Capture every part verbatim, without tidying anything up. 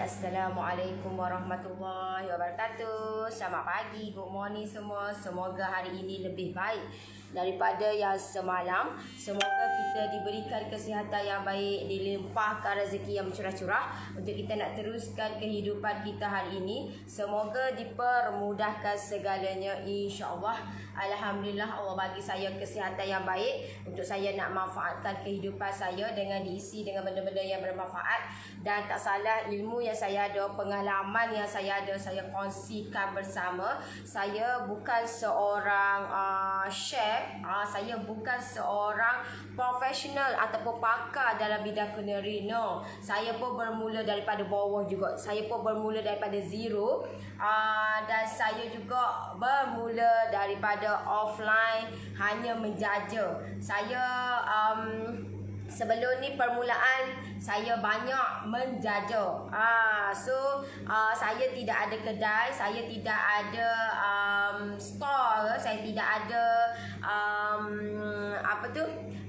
Assalamualaikum warahmatullahi wabarakatuh. Selamat pagi, good morning semua. Semoga hari ini lebih baik daripada yang semalam. Semoga kita diberikan kesihatan yang baik, dilimpahkan rezeki yang bercurah-curah untuk kita nak teruskan kehidupan kita hari ini. Semoga dipermudahkan segalanya, insya-Allah. Alhamdulillah, Allah bagi saya kesihatan yang baik untuk saya nak manfaatkan kehidupan saya dengan diisi dengan benda-benda yang bermanfaat. Dan tak salah, ilmu yang saya ada, pengalaman yang saya ada, saya kongsikan bersama. Saya bukan seorang uh, chef, uh, saya bukan seorang profesional ataupun pakar dalam bidang culinary. No, saya pun bermula daripada bawah juga. Saya pun bermula daripada zero, uh, dan saya juga bermula daripada offline, hanya menjaja. Saya um, sebelum ni permulaan saya banyak menjaja. Ah, so uh, saya tidak ada kedai, saya tidak ada um, store, saya tidak ada um, apa tu?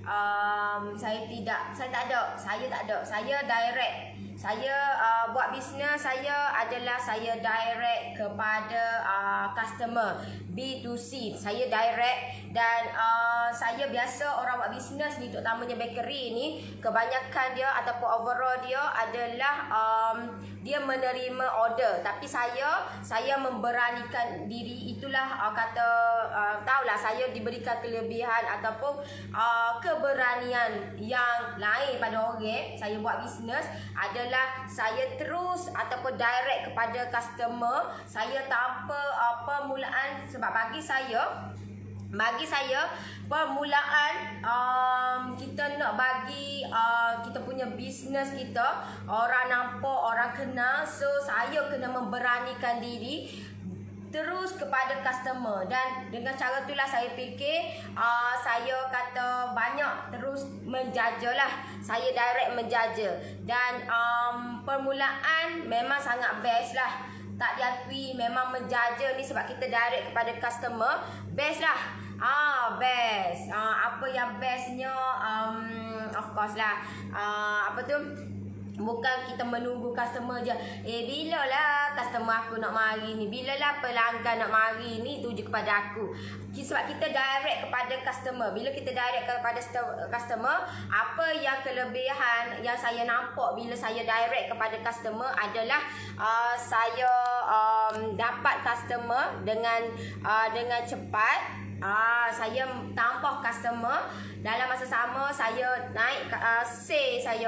Um, saya tidak, saya tak ada, saya tak ada. Saya direct. Saya uh, buat bisnes saya adalah saya direct kepada uh, customer, B to C. Saya direct dan uh, saya biasa orang buat bisnes ni, terutamanya bakery ni, kebanyakan dia ataupun overall dia adalah um, dia menerima order. Tapi saya saya memberanikan diri, itulah uh, kata uh, tahulah saya diberikan kelebihan ataupun uh, keberanian yang lain pada orang. Saya buat bisnes adalah saya terus ataupun direct kepada customer. Saya tanpa uh, permulaan, sebab bagi saya bagi saya permulaan um, kita nak bagi uh, kita punya bisnes kita orang nampak, orang kenal. So saya kena memberanikan diri terus kepada customer, dan dengan cara itulah saya fikir uh, saya kata banyak terus menjaja lah. Saya direct menjaja dan um, permulaan memang sangat best lah. Tak diakui, memang menjaja ni sebab kita direct kepada customer, best lah. Ah, best. Ah, apa yang bestnya, um, of course lah. Ah, apa tu? Bukan kita menunggu customer je. Eh, bila lah customer aku nak mari ni? Bila lah pelanggan nak mari ni? Tuju kepada aku. Sebab kita direct kepada customer. Bila kita direct kepada customer, apa yang kelebihan yang saya nampak bila saya direct kepada customer adalah uh, saya um, dapat customer dengan uh, dengan cepat. Ah, saya tambah customer dalam masa sama. Saya naik uh, sale saya.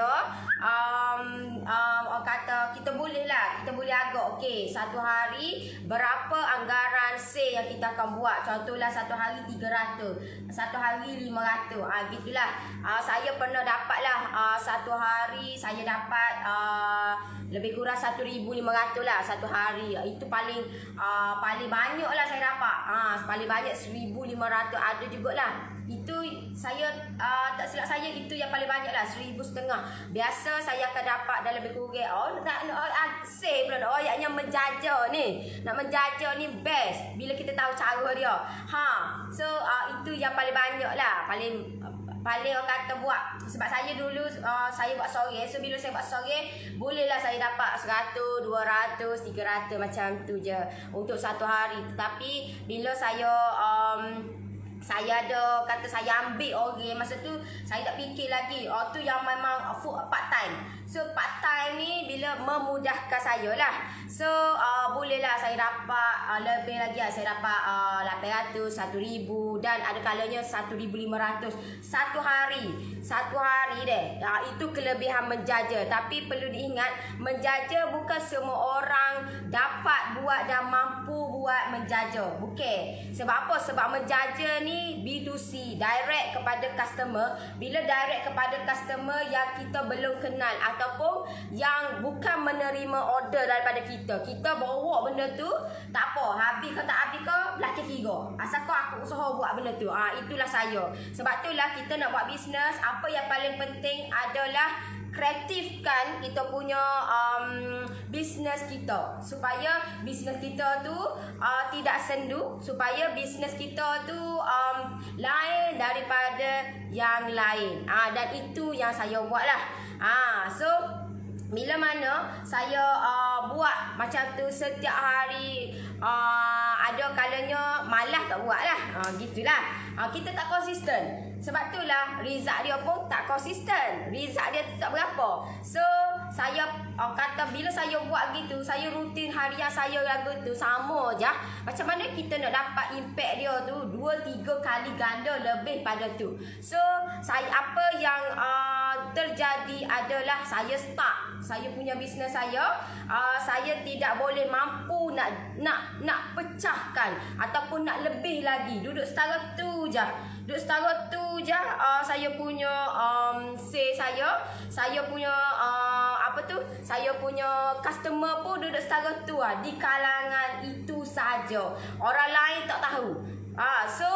Um, um, orang kata kita boleh lah, kita boleh agak okey. Satu hari berapa anggaran sale yang kita akan buat? Contohlah satu hari tiga ratus, satu hari lima ratus. Ah, gitulah. Ah, saya pernah dapat lah uh, satu hari saya dapat uh, lebih kurang satu ribu lima ratus lah satu hari. Itu paling uh, paling banyak lah saya dapat. Ah, paling banyak seribu lima ratus ada jugalah. Itu saya uh, tak silap saya itu yang paling banyak lah, seribu setengah. Biasa saya akan dapat dalam lebih kurang. Oh, nak nak uh, save pula. Oh, yang menjaja ni, nak menjaja ni best bila kita tahu cara dia. Ha, so uh, itu yang paling banyak lah, paling paling orang kata buat. Sebab saya dulu uh, saya buat sore. So bila saya buat sore, bolehlah saya dapat seratus, dua ratus, tiga ratus macam tu je untuk satu hari. Tetapi bila saya um, saya ada kata saya ambil orang, masa tu saya tak fikir lagi. Oh, tu yang memang full part time. So part time ni bila memudahkan saya lah. So uh, bolehlah saya dapat uh, lebih lagi lah. Saya dapat uh, lapan ratus, satu ribu, dan ada kalanya satu ribu lima ratus satu hari. Satu hari deh. Uh, itu kelebihan menjaja. Tapi perlu diingat, menjaja bukan semua orang dapat buat dan mampu buat menjaja. Bukan. Sebab apa? Sebab menjaja ni B to C, direct kepada customer. Bila direct kepada customer yang kita belum kenal ataupun yang bukan menerima order daripada kita, kita bawa benda tu, tak apa, habis ke tak habis ke belakang kira, asal kau aku usaha buat benda tu. Ah, itulah saya. Sebab itulah kita nak buat bisnes, apa yang paling penting adalah kreatifkan kita punya um, bisnes kita, supaya bisnes kita tu uh, tidak sendu, supaya bisnes kita tu um, lain daripada yang lain. Ah, dan itu yang saya buat lah. Ah, so bila mana saya uh, buat macam tu setiap hari, uh, ada kalanya malas tak buat lah, uh, gitulah. uh, Kita tak konsisten. Sebab itulah result dia pun tak konsisten. Result dia tak berapa. So saya uh, kata bila saya buat gitu, saya rutin harian saya lagu tu sama je. Macam mana kita nak dapat impact dia tu dua tiga kali ganda lebih pada tu. So saya apa yang uh, terjadi adalah saya start saya punya bisnes saya, uh, saya tidak boleh mampu nak nak nak pecahkan ataupun nak lebih lagi. Duduk setara tu je. Duduk setara tu je uh, saya punya um, say saya, saya punya uh, apa tu? Saya punya customer pun duduk setara tu ah, di kalangan itu saja. Orang lain tak tahu. Ah, uh, so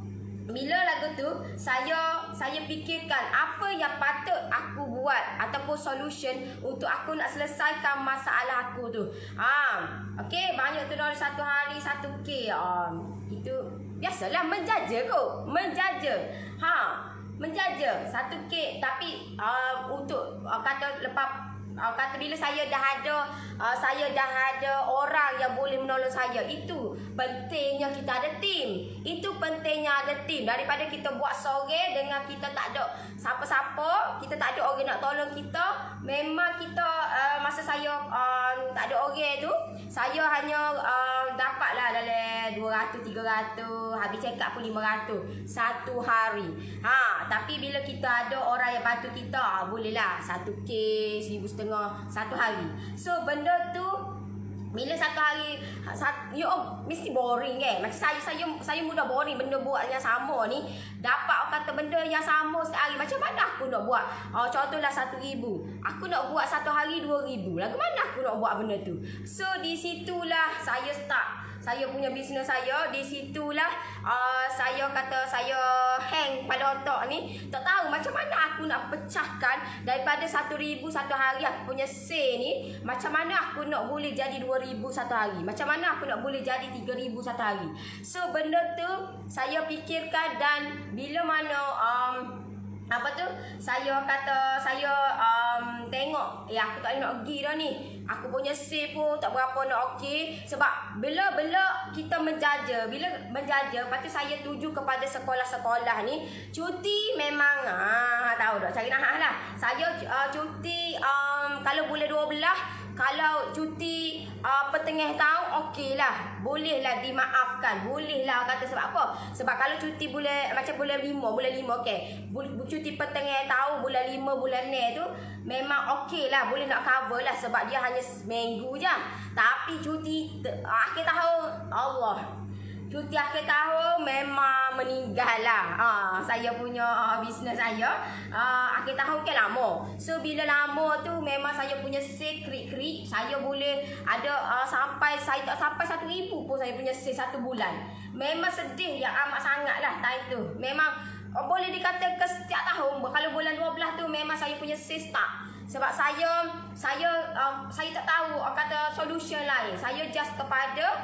bila lagu tu saya saya fikirkan apa yang patut aku buat ataupun solution untuk aku nak selesaikan masalah aku tu. Ah, okey, banyak tu dari satu hari satu K. Ah, itu biasalah menjaja kot, menjaja. Ha, menjaja satu K tapi uh, untuk uh, kata lepas Uh, kata bila saya dah ada uh, saya dah ada orang yang boleh menolong saya. Itu pentingnya kita ada tim. Itu pentingnya ada tim. Daripada kita buat sore dengan kita tak ada siapa-siapa, kita tak ada orang nak tolong kita. Memang kita uh, masa saya uh, tak ada orang tu, saya hanya uh, dapatlah dalam dua ratus tiga ratus, habis check up pun lima ratus satu hari. Ha, tapi bila kita ada orang yang bantu kita, ah, bolehlah satu K, seribu setengah satu hari. So benda tu bila satu hari satu, you oh, mesti boring kan. Macam saya saya saya mudah boring benda buat yang sama ni. Dapat orang kata benda yang sama sehari, macam mana aku nak buat? Oh, contohlah satu ribu, aku nak buat satu hari dua ribu. Lagu mana aku nak buat benda tu? So di situlah saya start saya punya bisnes saya. Di situlah uh, saya kata saya hang pada otak ni. Tak tahu macam mana aku nak pecahkan daripada satu ribu satu hari aku punya say ni. Macam mana aku nak boleh jadi dua ribu satu hari. Macam mana aku nak boleh jadi tiga ribu satu hari. So benda tu saya fikirkan. Dan bila mana um, apa tu saya kata saya um, tengok ya aku tak nak pergi dah ni, aku punya save pun tak berapa nak okey. Sebab bila-bila kita menjaja, bila menjaja, lepas tu saya tuju kepada sekolah-sekolah ni cuti memang ah tahu tak cari nahan lah. Saya uh, cuti um, kalau bulan dua belas, kalau cuti uh, pertengah tahun okey lah, bolehlah dimaafkan, bolehlah kata. Sebab apa? Sebab kalau cuti bulan macam bulan lima, bulan lima okey, cuti pertengah tahun bulan lima bulan enam tu memang okey lah, boleh nak cover lah sebab dia hanya seminggu je. Tapi cuti akhir tahun, Allah, cuti akhir tahun memang meninggal lah. Ha, saya punya uh, bisnes saya uh, akhir tahun kan lama. So bila lama tu memang saya punya say krik-krik. Saya boleh ada uh, sampai, saya tak sampai satu ribu pun saya punya say satu bulan. Memang sedih yang amat sangat lah time tu. Memang uh, boleh dikatakan setiap tahun. Kalau bulan dua belas tu memang saya punya say start. Sebab saya saya uh, saya tak tahu uh, kata solution lain. Saya just kepada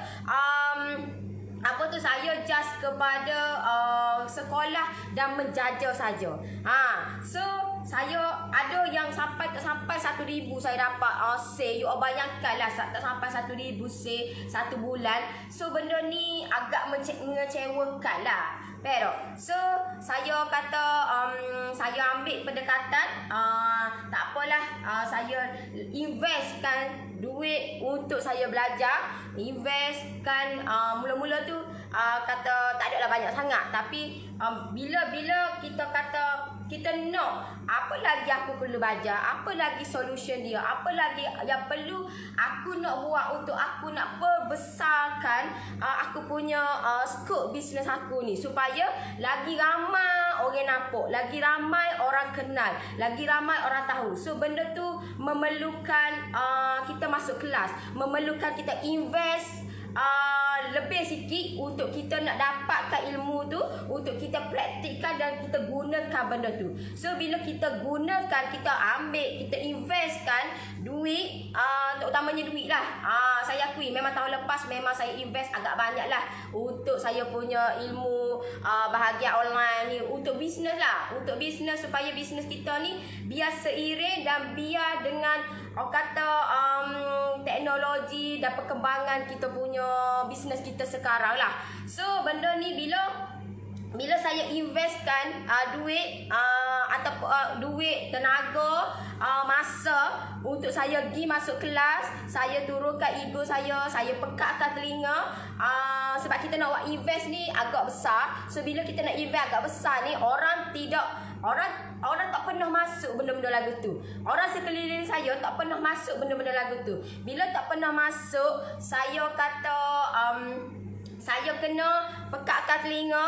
um, apa tu saya just kepada uh, sekolah dan menjaja saja. Ha, so saya ada yang sampai tak sampai satu ribu saya dapat uh, say. You bayangkanlah tak sampai satu ribu say satu bulan. So benda ni agak mengecewakan lah. Pero so saya kata um, saya ambil pendekatan uh, tak apalah, uh, saya investkan duit untuk saya belajar. Investkan uh, mula-mula tu uh, kata tak adalah banyak sangat, tapi um, bila-bila kita kata kita nak apa lagi aku perlu belajar, apa lagi solution dia, apa lagi yang perlu aku nak buat untuk aku nak perbesarkan uh, aku punya uh, scope bisnes aku ni, supaya lagi ramai orang nampak, lagi ramai orang kenal, lagi ramai orang tahu. So benda tu memerlukan uh, kita masuk kelas, memerlukan kita invest Uh, lebih sikit untuk kita nak dapatkan ilmu tu, untuk kita praktikkan dan kita gunakan benda tu. So bila kita gunakan, kita ambil, kita investkan duit, uh, terutamanya duit lah. uh, Saya akui memang tahun lepas memang saya invest agak banyak lah untuk saya punya ilmu uh, bahagian online ni, untuk bisnes lah, untuk bisnes, supaya bisnes kita ni biar seiring dan biar dengan orang kata um, teknologi dan perkembangan kita punya bisnes kita sekarang lah. So benda ni bila Bila saya investkan uh, duit uh, atau uh, duit, tenaga, uh, masa untuk saya pergi masuk kelas, saya turunkan ego saya, saya pekatkan telinga, uh, sebab kita nak buat invest ni agak besar. So bila kita nak invest agak besar ni, orang tidak orang orang tak pernah masuk benda-benda lagu tu. Orang sekeliling saya tak pernah masuk benda-benda lagu tu. Bila tak pernah masuk, saya kata um, saya kena pekatkan telinga,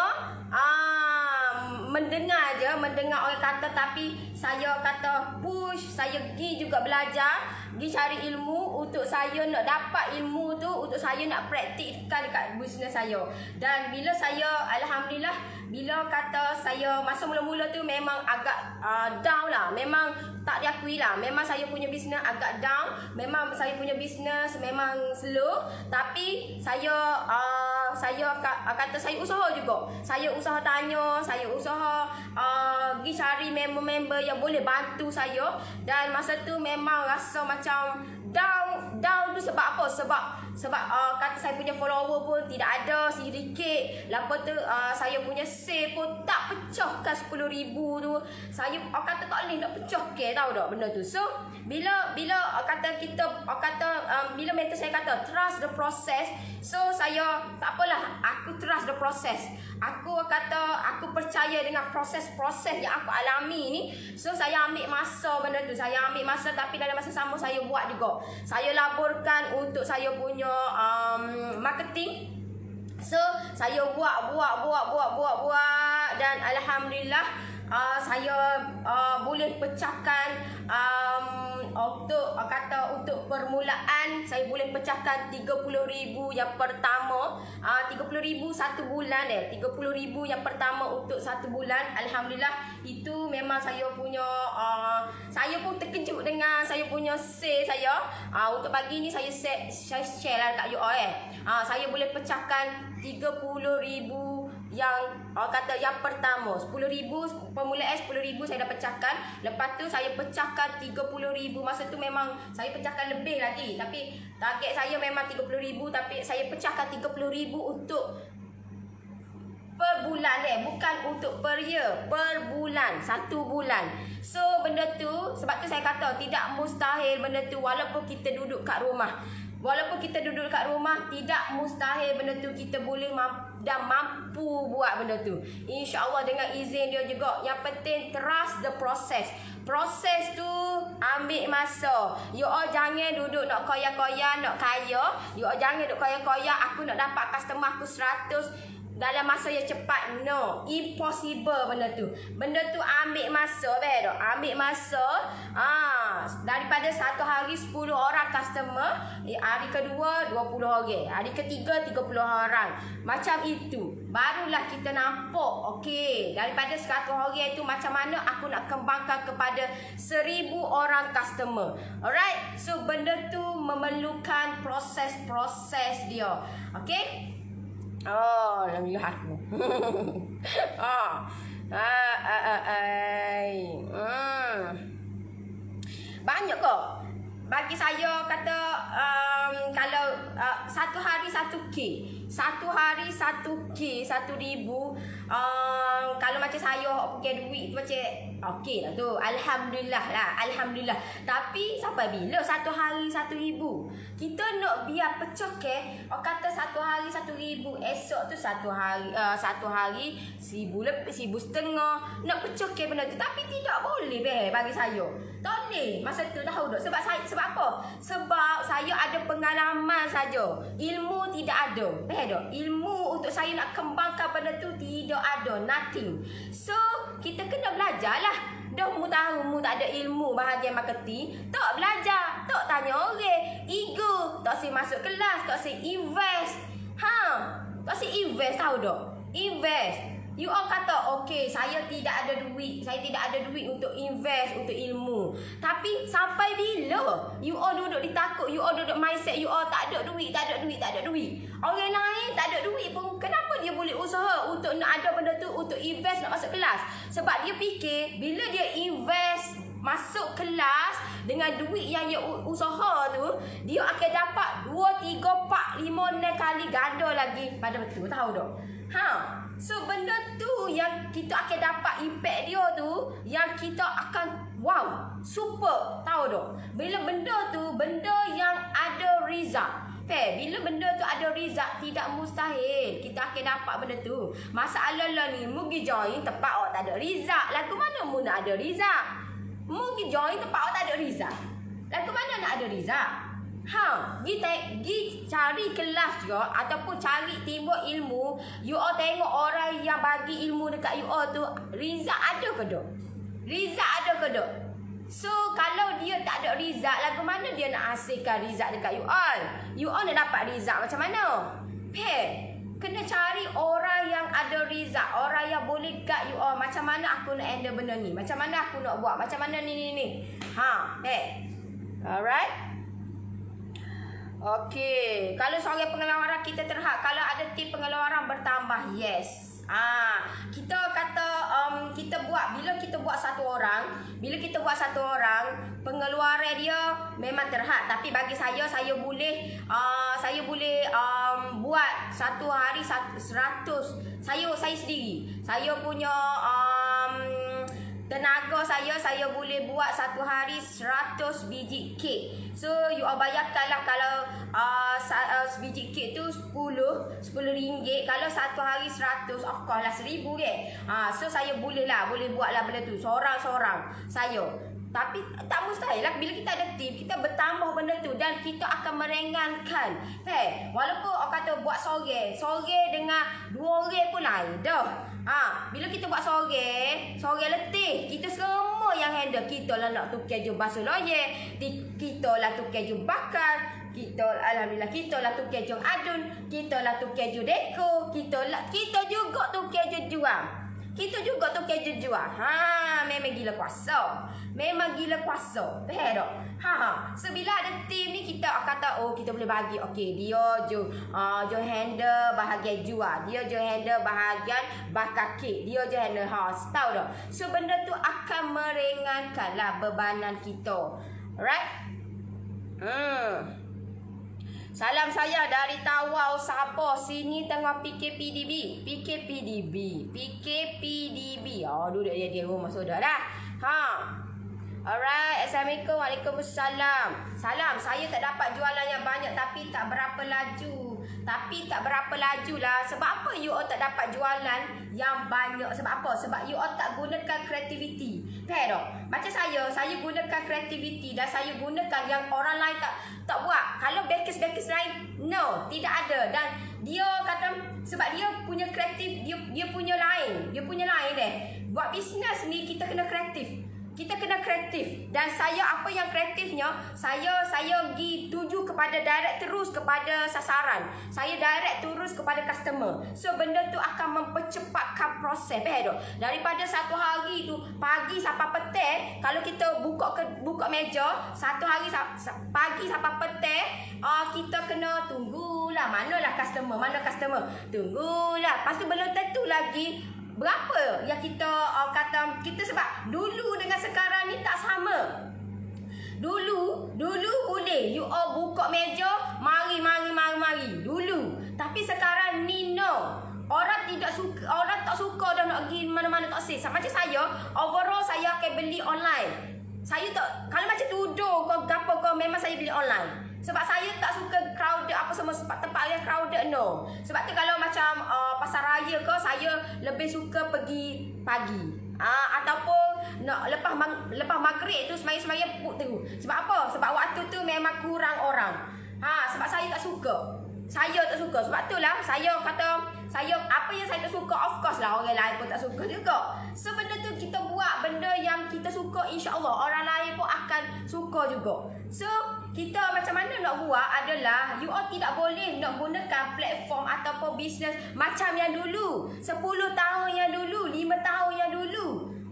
ah, mendengar je, mendengar orang kata, tapi saya kata push, saya pergi juga belajar, pergi cari ilmu untuk saya nak dapat ilmu tu, untuk saya nak praktikkan dekat bisnes saya. Dan bila saya, alhamdulillah, bila kata saya masa mula-mula tu memang agak uh, down lah, memang tak diakui lah, memang saya punya bisnes agak down, memang saya punya bisnes memang slow, tapi saya uh, saya kata saya usaha juga, saya usaha tanya, saya usaha uh, pergi cari member-member yang boleh bantu saya. Dan masa tu memang rasa macam down, down tu sebab apa? Sebab sebab uh, kata saya punya follower pun tidak ada, sedikit. Lepas tu uh, saya punya sale pun tak pecahkan sepuluh ribu tu. Saya uh, kata tak boleh nak pecah ke, tahu tak benda tu. So bila bila uh, kata kita uh, kata um, bila mentor saya kata trust the process. So saya tak apalah, aku trust the process. Aku kata aku percaya dengan proses-proses yang aku alami ni. So saya ambil masa benda tu, saya ambil masa, tapi dalam masa sama saya buat juga. Saya laburkan untuk saya punya um, marketing. So saya buat buat buat buat buat buat dan alhamdulillah uh, saya uh, boleh pecahkan um, untuk uh, kata untuk permulaan saya boleh pecahkan tiga puluh ribu yang pertama, uh, tiga puluh ribu satu bulan eh tiga puluh ribu yang pertama untuk satu bulan. Alhamdulillah, itu memang saya punya uh, saya pun terkejut dengan saya punya sale saya. Uh, untuk pagi ni saya share, saya share lah kat you all eh. Uh, saya boleh pecahkan tiga puluh ribu yang uh, kata yang pertama, sepuluh ribu permulaan sepuluh ribu saya dah pecahkan. Lepas tu saya pecahkan tiga puluh ribu. Masa tu memang saya pecahkan lebih lagi, tapi target saya memang tiga puluh ribu, tapi saya pecahkan tiga puluh ribu untuk per bulan eh, bukan untuk per year, per bulan, satu bulan. So benda tu, sebab tu saya kata tidak mustahil benda tu, walaupun kita duduk kat rumah. Walaupun kita duduk kat rumah, tidak mustahil benda tu, kita boleh mampu dan mampu buat benda tu. InsyaAllah dengan izin dia juga. Yang penting trust the process. Proses tu ambil masa. You all jangan duduk nak koyak-koyak, nak kaya. You all jangan duduk koyak-koyak, aku nak dapat customer aku seratus dalam masa yang cepat. No, impossible benda tu. Benda tu ambil masa, betul? Ambil masa. Ah, daripada satu hari sepuluh orang customer, hari kedua dua puluh orang, hari ketiga tiga puluh orang. Macam itu. Barulah kita nampak, okey, daripada seratus orang itu macam mana aku nak kembangkan kepada seribu orang customer. Alright? So benda tu memerlukan proses-proses dia. Okey? Oh, alhamdulillah aku. ah. Ah, ah, ah, ai. Hmm. Banyak kok. Bagi saya kata um, kalau uh, satu hari satu K, satu hari satu K, satu ribu. Um, kalau macam saya pakai duit tu macam okey lah tu, alhamdulillah lah, alhamdulillah. Tapi sampai bila satu hari satu ribu? Kita nak biar pecah ke? Orang kata satu hari satu ribu, esok tu satu hari uh, satu hari seribu lebih, seribu setengah. Nak pecah ke benda tu? Tapi tidak boleh be bagi saya. Tak boleh. Masa tu tahu tak? Sebab saya, sebab apa? Sebab saya ada pengalaman saja. Ilmu tidak ada. Be tak? Ilmu untuk saya nak kembangkan benda tu tidak ada, nothing. So kita kena belajar lah. Dah mu tahu mu tak ada ilmu bahagian marketing, tak belajar, tak tanya orang, ego, tak si masuk kelas, tak si invest. Ha, tak si invest, tahu tak? Invest. You all kata, okay, saya tidak ada duit, saya tidak ada duit untuk invest, untuk ilmu. Tapi sampai bila you all duduk ditakut, you all duduk mindset, you all tak ada duit, tak ada duit, tak ada duit. Orang lain tak ada duit pun, kenapa dia boleh usaha untuk nak ada benda tu, untuk invest, nak masuk kelas? Sebab dia fikir, bila dia invest masuk kelas dengan duit yang dia usaha tu, dia akan dapat dua, tiga, empat, lima, enam kali ganda lagi pada betul. Tahu tak? Ha. So benda tu yang kita akan dapat impact dia tu, yang kita akan wow, super. Tahu tak? Bila benda tu benda yang ada result. Fair, bila benda tu ada result, tidak mustahil kita akan dapat benda tu. Masalah lah ni, mu pergi join tempat awak tak ada result. Lagu mana mu nak ada result? Mu pergi join tempat awak tak ada result. Lagu mana nak ada result? Ha, pergi, pergi cari kelas juga ataupun cari timbul ilmu. You all tengok orang yang bagi ilmu dekat you all tu, result ada ke tak? Result ada ke tak? So kalau dia tak ada result, lagu mana dia nak hasilkan result dekat you all? You all nak dapat result macam mana? Hey, kena cari orang yang ada result, orang yang boleh guide you all. Macam mana aku nak handle benda ni? Macam mana aku nak buat? Macam mana ni ni ni? Ha, hey. Alright. Okey, kalau seorang pengeluaran kita terhad, kalau ada tip pengeluaran bertambah, yes. Ah, kita kata um, kita buat, bila kita buat satu orang, bila kita buat satu orang, pengeluaran dia memang terhad. Tapi bagi saya, saya boleh uh, saya boleh um, buat satu hari seratus. Saya saya sendiri, saya punya um, tenaga saya, saya boleh buat satu hari seratus biji kek. So you all bayangkanlah kalau uh, uh, biji kek tu sepuluh ringgit, kalau satu hari seratus, of course lah seribu ke. Ha, so saya boleh lah, boleh buat lah benda tu seorang-seorang saya. Tapi tak mustahil lah, bila kita ada tip, kita bertambah benda tu dan kita akan meringankan. Hey, walaupun orang kata buat sore, sore dengan dua orang pun lain dah. Ha, bila kita buat sore, sore letih, kita semua yang handle. Kita lah nak tukar je basuh loye, kita lah tukar je bakar, kita alhamdulillah kita lah tukar je adun, kita lah tukar je deko, kita lah kita juga tukar je jual. Kita juga tukar je jual. Ha, memang gila kuasa. Memang gila kuasa. Faham tak? Ha ha. So bila ada team ni, kita kata oh kita boleh bagi. Okey, dia je uh, je handle bahagian jual, dia je handle bahagian bakar kek, dia je handle house. Tahu tak? So benda tu akan meringankanlah bebanan kita. Alright? Hmm. Salam saya dari Tawau, Sabah. Sini tengah P K P D B. P K P D B. P K P D B. Oh, duduk dia di rumah sudah dah. Ha. Alright. Assalamualaikum. Waalaikumsalam. Salam. Saya tak dapat jualan yang banyak tapi tak berapa laju. Tapi tak berapa laju lah. Sebab apa you all tak dapat jualan yang banyak? Sebab apa? Sebab you all tak gunakan kreativiti. Faham tak? Macam saya, saya gunakan kreativiti dan saya gunakan yang orang lain tak tak buat. Kalau bakers-bakers lain, no, tidak ada. Dan dia kata sebab dia punya kreatif, dia dia punya lain, dia punya lain eh. Buat bisnes ni kita kena kreatif. Kita kena kreatif. Dan saya apa yang kreatifnya, saya saya pergi tuju kepada direct terus kepada sasaran. Saya direct terus kepada customer. So benda tu akan mempercepatkan proses. Faham tak? Daripada satu hari tu pagi sampai petang, kalau kita buka ke, buka meja satu hari pagi sampai petang, uh, kita kena tunggulah manalah customer, mana customer. Tunggulah. Lepas tu belum tentu lagi berapa yang kita uh, kata kita, sebab dulu dengan sekarang ni tak sama. Dulu, dulu boleh you all buka meja, mari mari mari mari dulu. Tapi sekarang ni no. Orang tidak suka, orang tak suka dah nak pergi mana-mana tak sih. Macam saya, overall saya akan beli online. Saya tak, kalau macam tudung ke gapo ke, memang saya beli online. Sebab saya tak suka crowded apa semua, tempat yang crowded, no. Sebab tu kalau macam uh, pasar raya ke, saya lebih suka pergi pagi. Uh, ataupun nak lepas mag, lepas maghrib tu semaya-semaya put tu. Sebab apa? Sebab waktu tu memang kurang orang. Ha, sebab saya tak suka. Saya tak suka. Sebab tu lah saya kata, saya apa yang saya tak suka, of course lah orang lain pun tak suka juga. So benda tu kita buat benda yang kita suka, insya-Allah orang lain pun akan suka juga. So kita macam mana nak buat adalah you all tidak boleh nak gunakan platform ataupun bisnes macam yang dulu, sepuluh tahun yang dulu, lima tahun yang dulu.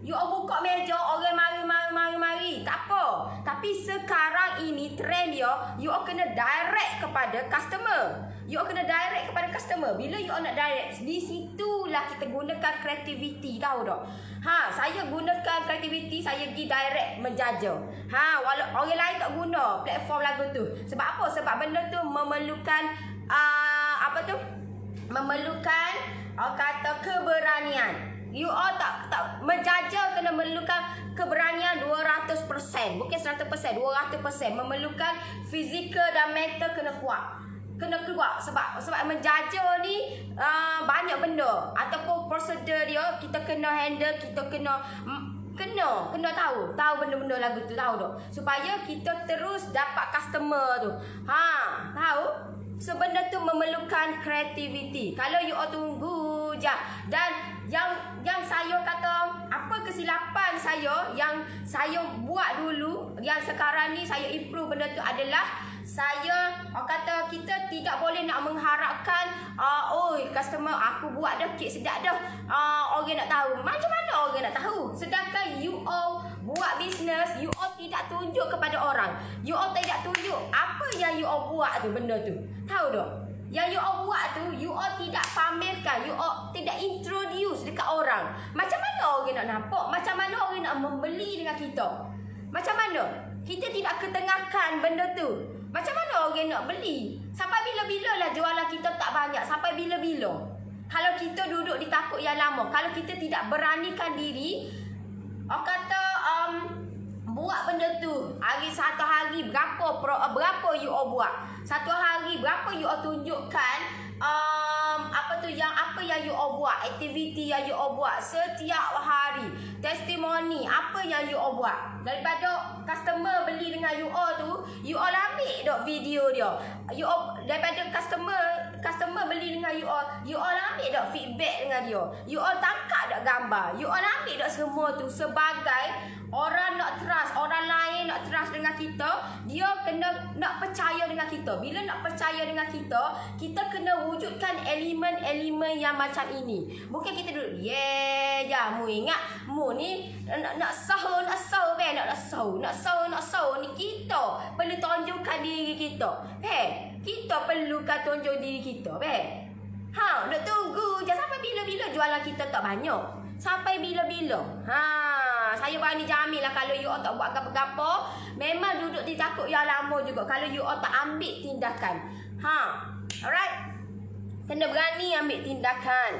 You all buka meja, orang mari, mari, mari, mari. Tak apa. Tapi sekarang ini trend dia, you all kena direct kepada customer. You all kena direct kepada customer. Bila you all nak direct, di situlah kita gunakan creativity, tahu tak? Ha, saya gunakan creativity, saya pergi direct menjaja. Ha, walau orang lain tak guna platform lagu tu. Sebab apa? Sebab benda tu memerlukan uh, apa tu? Memerlukan uh, kata keberanian. You all tak tak menjaja kena memerlukan keberanian dua ratus peratus. Bukan seratus peratus, dua ratus peratus. Memerlukan fizikal dan mental kena kuat. Kena kuat sebab sebab menjaja ni uh, banyak benda ataupun prosedur dia kita kena handle, kita kena kena kena tahu, tahu benda-benda lagu tu, tahu tak? Supaya kita terus dapat customer tu. Ha, tahu? So benda tu memerlukan creativity. Kalau you all tunggu je. Dan yang yang saya kata apa kesilapan saya yang saya buat dulu, yang sekarang ni saya improve benda tu adalah saya orang kata kita tidak boleh nak mengharapkan uh, oh customer aku buat dah kek sedap dah, uh, orang nak tahu. Macam mana orang nak tahu? Sedangkan you all buat bisnes, you all tidak tunjuk kepada orang. You all tidak tunjuk apa yang you all buat tu, benda tu. Tahu tak? Yang you all buat tu, you all tidak pamerkan, you all tidak introduce dekat orang. Macam mana orang nak nampak? Macam mana orang nak membeli dengan kita? Macam mana? Kita tidak ketengahkan benda tu. Macam mana orang nak beli? Sampai bila-bila lah jualan kita tak banyak? Sampai bila-bila? Kalau kita duduk di takut yang lama, kalau kita tidak beranikan diri, orang kata um, buat benda tu, hari satu hari berapa pro, berapa you all buat? Satu hari berapa you all tunjukkan um, apa tu yang apa yang you all buat, aktiviti yang you all buat setiap hari, testimoni apa yang you all buat. Daripada customer beli dengan you all tu, you all ambil dok video dia. You all daripada customer customer beli dengan you all, you all ambil dok feedback dengan dia. You all tangkap dok gambar. You all ambil dok semua tu sebagai orang nak trust, orang lain nak trust dengan kita, dia kena nak percaya dengan kita. Bila nak percaya dengan kita, kita kena wujudkan elemen-elemen yang macam ini. Bukan kita duduk, yeah, ya, mu ingat, mu ni nak nak sahur, nak sahur, be, nak nak sahur, nak sahur, nak sahur ni kita perlu tunjukkan diri kita. Be, kita perlukan tunjuk diri kita, be. Ha, nak tunggu je sampai bila-bila jualan kita tak banyak. Sampai bila-bila. Ha, saya berani jamin lah kalau you all tak buat apa-apa, memang duduk di takut yang lama juga kalau you all tak ambil tindakan. Ha, alright. Kena berani ambil tindakan.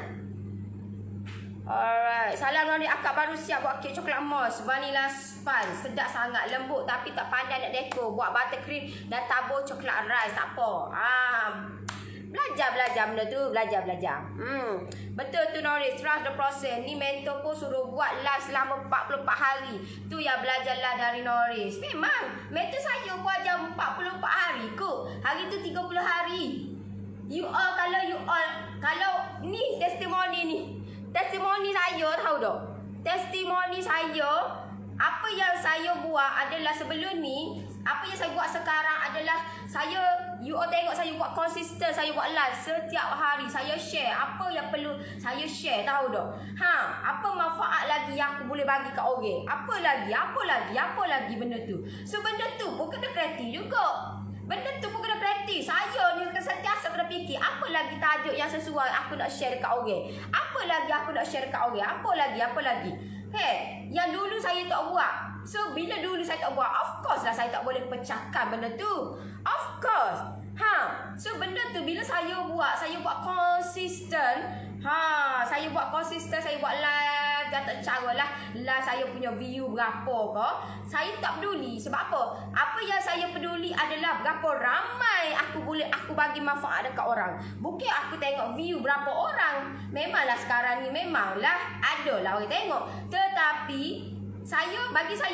Alright. Salam dari akak baru siap buat kek coklat mos, vanilla sponge, sedap sangat, lembut tapi tak pandai nak dekor. Buat buttercream dan tabur coklat rice, tak apa. Ah, belajar-belajar benda tu, belajar-belajar. Hmm, betul tu Norris, trust the process. Ni mentor pun suruh buat live selama empat puluh empat hari. Tu yang belajarlah dari Norris. Memang mentor saya buat jam empat puluh empat hari kot. Hari tu tiga puluh hari. You all, kalau you all, kalau ni testimoni ni. Testimoni saya, tahu tak? Testimoni saya, apa yang saya buat adalah sebelum ni, apa yang saya buat sekarang adalah saya, you all tengok saya buat konsisten, saya buat live setiap hari, saya share apa yang perlu saya share, tahu tak? Ha, apa manfaat lagi yang aku boleh bagi kat orang? Apa lagi? Apa lagi? Apa lagi benda tu? So benda tu pun kena kreatif juga. Benda tu pun kena kreatif. Saya ni sentiasa kena fikir apa lagi tajuk yang sesuai aku nak share dekat orang. Apa lagi aku nak share dekat orang? Apa lagi? Apa lagi? Hey, yang dulu saya tak buat. So bila dulu saya tak buat, of course lah saya tak boleh pecahkan benda tu. Of course. Ha, so benda tu bila saya buat, saya buat konsisten. Ha, saya buat konsisten, saya buat live, dah tak cara lah live saya punya view berapa ke. Saya tak peduli. Sebab apa? Apa yang saya peduli adalah berapa ramai aku boleh aku bagi manfaat dekat orang. Bukan aku tengok view berapa orang. Memanglah sekarang ni memanglah ada lah orang tengok. Tetapi saya, bagi saya,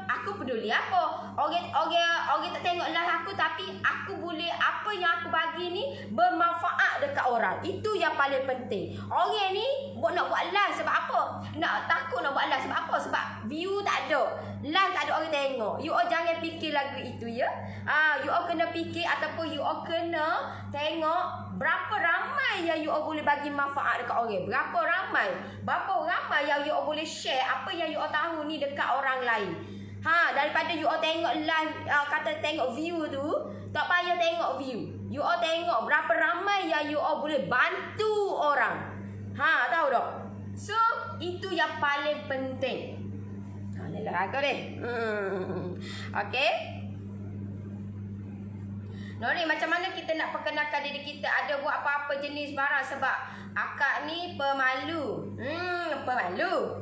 aku peduli apa? Orang orang orang tak tengok live aku tapi aku boleh apa yang aku bagi ni bermanfaat dekat orang. Itu yang paling penting. Orang ni buat nak buat live sebab apa? Nak takut nak buat live sebab apa? Sebab view tak ada. Live tak ada orang tengok. You all jangan fikir lagu itu ya. Ah, you all kena fikir ataupun you all kena tengok berapa ramai yang you all boleh bagi manfaat dekat orang. Berapa ramai? Berapa ramai yang you all boleh share apa yang you all tahu ni dekat orang lain. Ha, daripada you all tengok live, uh, kata tengok view tu, tak payah tengok view. You all tengok berapa ramai yang you all boleh bantu orang. Ha, tahu tak? So, itu yang paling penting. Ha, ni lah aku deh. Hmm. Okay. Nori, macam mana kita nak perkenalkan diri kita? Ada buat apa-apa jenis barang sebab akak ni pemalu. Hmm, pemalu.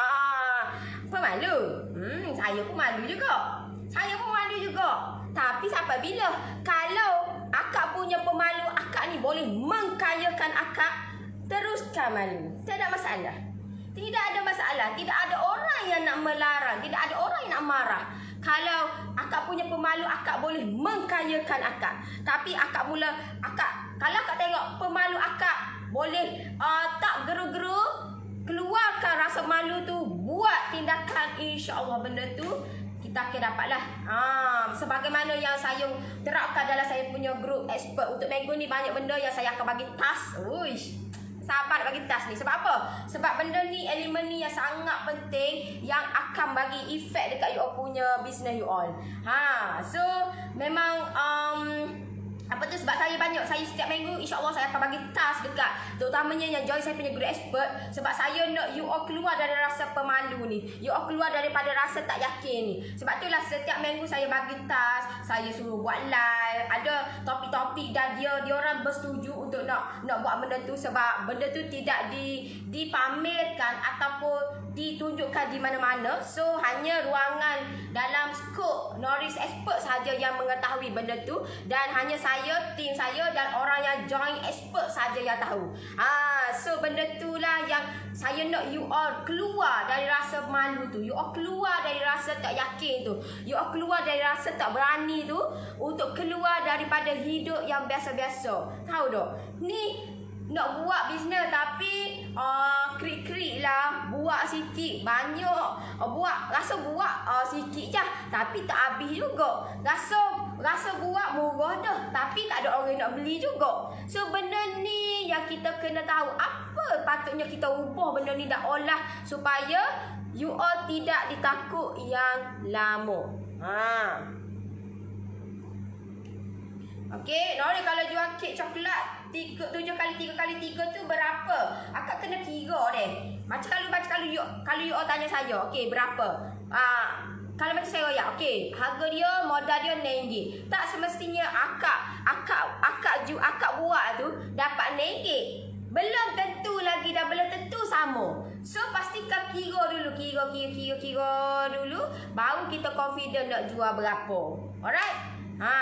Ha, pemalu. Hmm, saya pun malu juga. Saya pun malu juga. Tapi sampai bila? Kalau akak punya pemalu, akak ni boleh mengkayakan akak, teruskan malu. Tak ada masalah. Tidak ada masalah. Tidak ada orang yang nak melarang. Tidak ada orang yang nak marah. Kalau akak punya pemalu, akak boleh mengkayakan akak. Tapi akak mula, akak, kalau akak tengok pemalu akak boleh uh, tak geru-geru, keluarkan rasa malu tu, buat tindakan, insya-Allah benda tu kita akan dapatlah. Ah, sebagaimana yang saya terapkan dalam saya punya grup expert untuk minggu ni, banyak benda yang saya akan bagi task. Uish. Sabar bagi task ni. Sebab apa? Sebab benda ni, elemen ni yang sangat penting yang akan bagi efek dekat you all punya business you all. Ha, so memang um, apa tu, sebab saya banyak, saya setiap minggu insya-Allah saya akan bagi task dekat terutamanya yang join saya punya group expert, sebab saya nak you all keluar dari rasa pemalu ni, you all keluar daripada rasa tak yakin ni. Sebab itulah setiap minggu saya bagi task, saya suruh buat live, ada topik-topik dan dia dia orang bersetuju untuk nak nak buat benda tu, sebab benda tu tidak di dipamerkan ataupun ditunjukkan di mana-mana. So hanya ruangan dalam skop Noris Expert saja yang mengetahui benda tu, dan hanya saya, tim saya dan orang yang join expert saja yang tahu. Ah, so benda itulah yang saya nak you all keluar dari rasa malu tu, you all keluar dari rasa tak yakin tu, you all keluar dari rasa tak berani tu, untuk keluar daripada hidup yang biasa-biasa. Tahu tak? Ni nak buat bisnes tapi uh, krik-krik lah, buat sikit banyak, uh, buat rasa buat uh, sikit je tapi tak habis juga, rasa rasa buat murah dah tapi tak ada orang nak beli juga. So benda ni yang kita kena tahu apa patutnya kita ubah benda ni dan olah supaya you all tidak ditakut yang lama. Ha. Okey, Nori kalau jual kek coklat tiga, tujuh kali tiga kali tiga tu berapa? Akak kena kira deh. Macam kalau macam kalau you kalau you all tanya saya, okey berapa? Ah, kalau macam saya royak, okey, harga dia modal dia enam ringgit. Tak semestinya akak akak akak ju akak buat tu dapat enam ringgit. Belum tentu lagi dan belum tentu sama. So pastikan kira dulu, kira kira kira kira dulu baru kita confident nak jual berapa. Alright? Ha.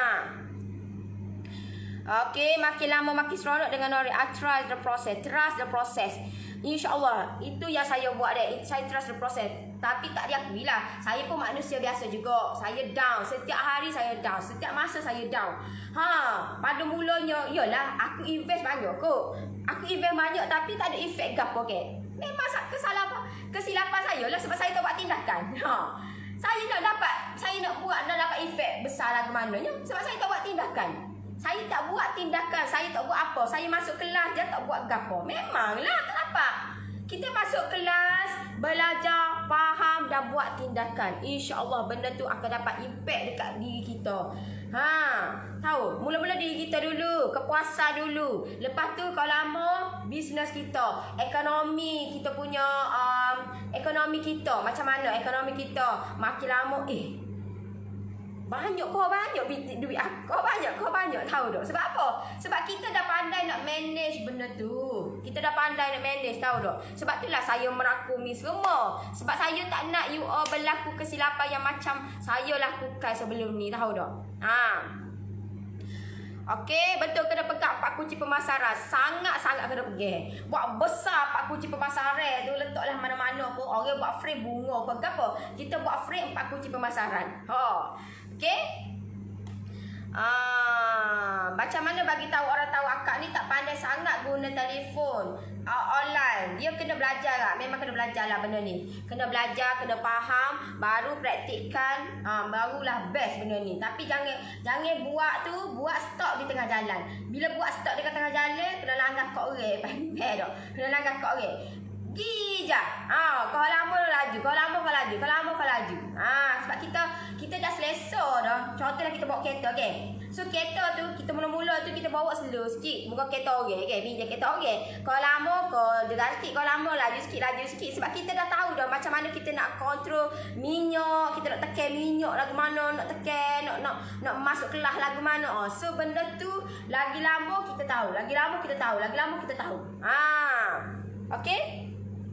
Okay, makin lama makin seronok dengan Nori. I trust the process. Trust the process. InsyaAllah. Itu yang saya buat deh. Saya trust the process. Tapi tak diakui lah. Saya pun manusia biasa juga. Saya down. Setiap hari saya down. Setiap masa saya down. Ha, pada mulanya, yalah, aku invest banyak kot. Aku invest banyak tapi tak ada efek gapo ke. Memang kesalahan, kesilapan saya lah sebab saya tak buat tindakan. Ha. Saya nak dapat, saya nak buat, nak dapat efek besar lah ke mananya. Sebab saya tak buat tindakan. Saya tak buat tindakan, saya tak buat apa. Saya masuk kelas je tak buat gapo. Memanglah, kenapa? Kita masuk kelas, belajar, faham dan buat tindakan. InsyaAllah benda tu akan dapat impact dekat diri kita. Ha, tahu? Mula-mula diri kita dulu, kepuasan dulu. Lepas tu kalau lama, bisnes kita, ekonomi kita punya, um, ekonomi kita, macam mana ekonomi kita. Makin lama, eh, banyak kau banyak duit aku, kau banyak kau banyak, tahu tak? Sebab apa? Sebab kita dah pandai nak manage benda tu. Kita dah pandai nak manage, tahu tak? Sebab itulah saya merakumi semua. Sebab saya tak nak you all berlaku kesilapan yang macam saya lakukan sebelum ni, tahu tak? Ha. Okey, betul kena pegang empat kunci pemasaran. Sangat-sangat kena pegang. Buat besar empat kunci pemasaran tu, letaklah mana-mana pun. Orang buat frame bunga pun ke apa. Kita buat frame empat kunci pemasaran. Ha. Okey? Ah, macam mana bagi tahu orang tahu akak ni tak pandai sangat guna telefon uh, online. Dia kena belajar lah. Memang kena belajar lah benda ni. Kena belajar, kena faham, baru praktikkan, uh, barulah best benda ni. Tapi jangan jangan buat tu, buat stop di tengah jalan. Bila buat stop di tengah jalan, kena langgar kat orang. Faham tak? Kena langgar kat orang. Gi je. Ha, kau lama laju, kau lama kau laju, kau lama kau laju. Ha, sebab kita kita dah selesa dah. Contohlah kita bawa kereta, okey. So kereta tu kita mula-mula tu kita bawa slow sikit. Bukan kereta orang, okey. Pinjam kereta orang. Kau lama kau dekat sikit, kau lama laju sikit, laju sikit sebab kita dah tahu dah macam mana kita nak kontrol minyak, kita nak tekan minyak lagu mana, nak tekan, nak nak nak masuk kelas lagu mana. Oh, so benda tu lagi lama kita tahu, lagi lama kita tahu, lagi lama kita tahu. Ha. Okey?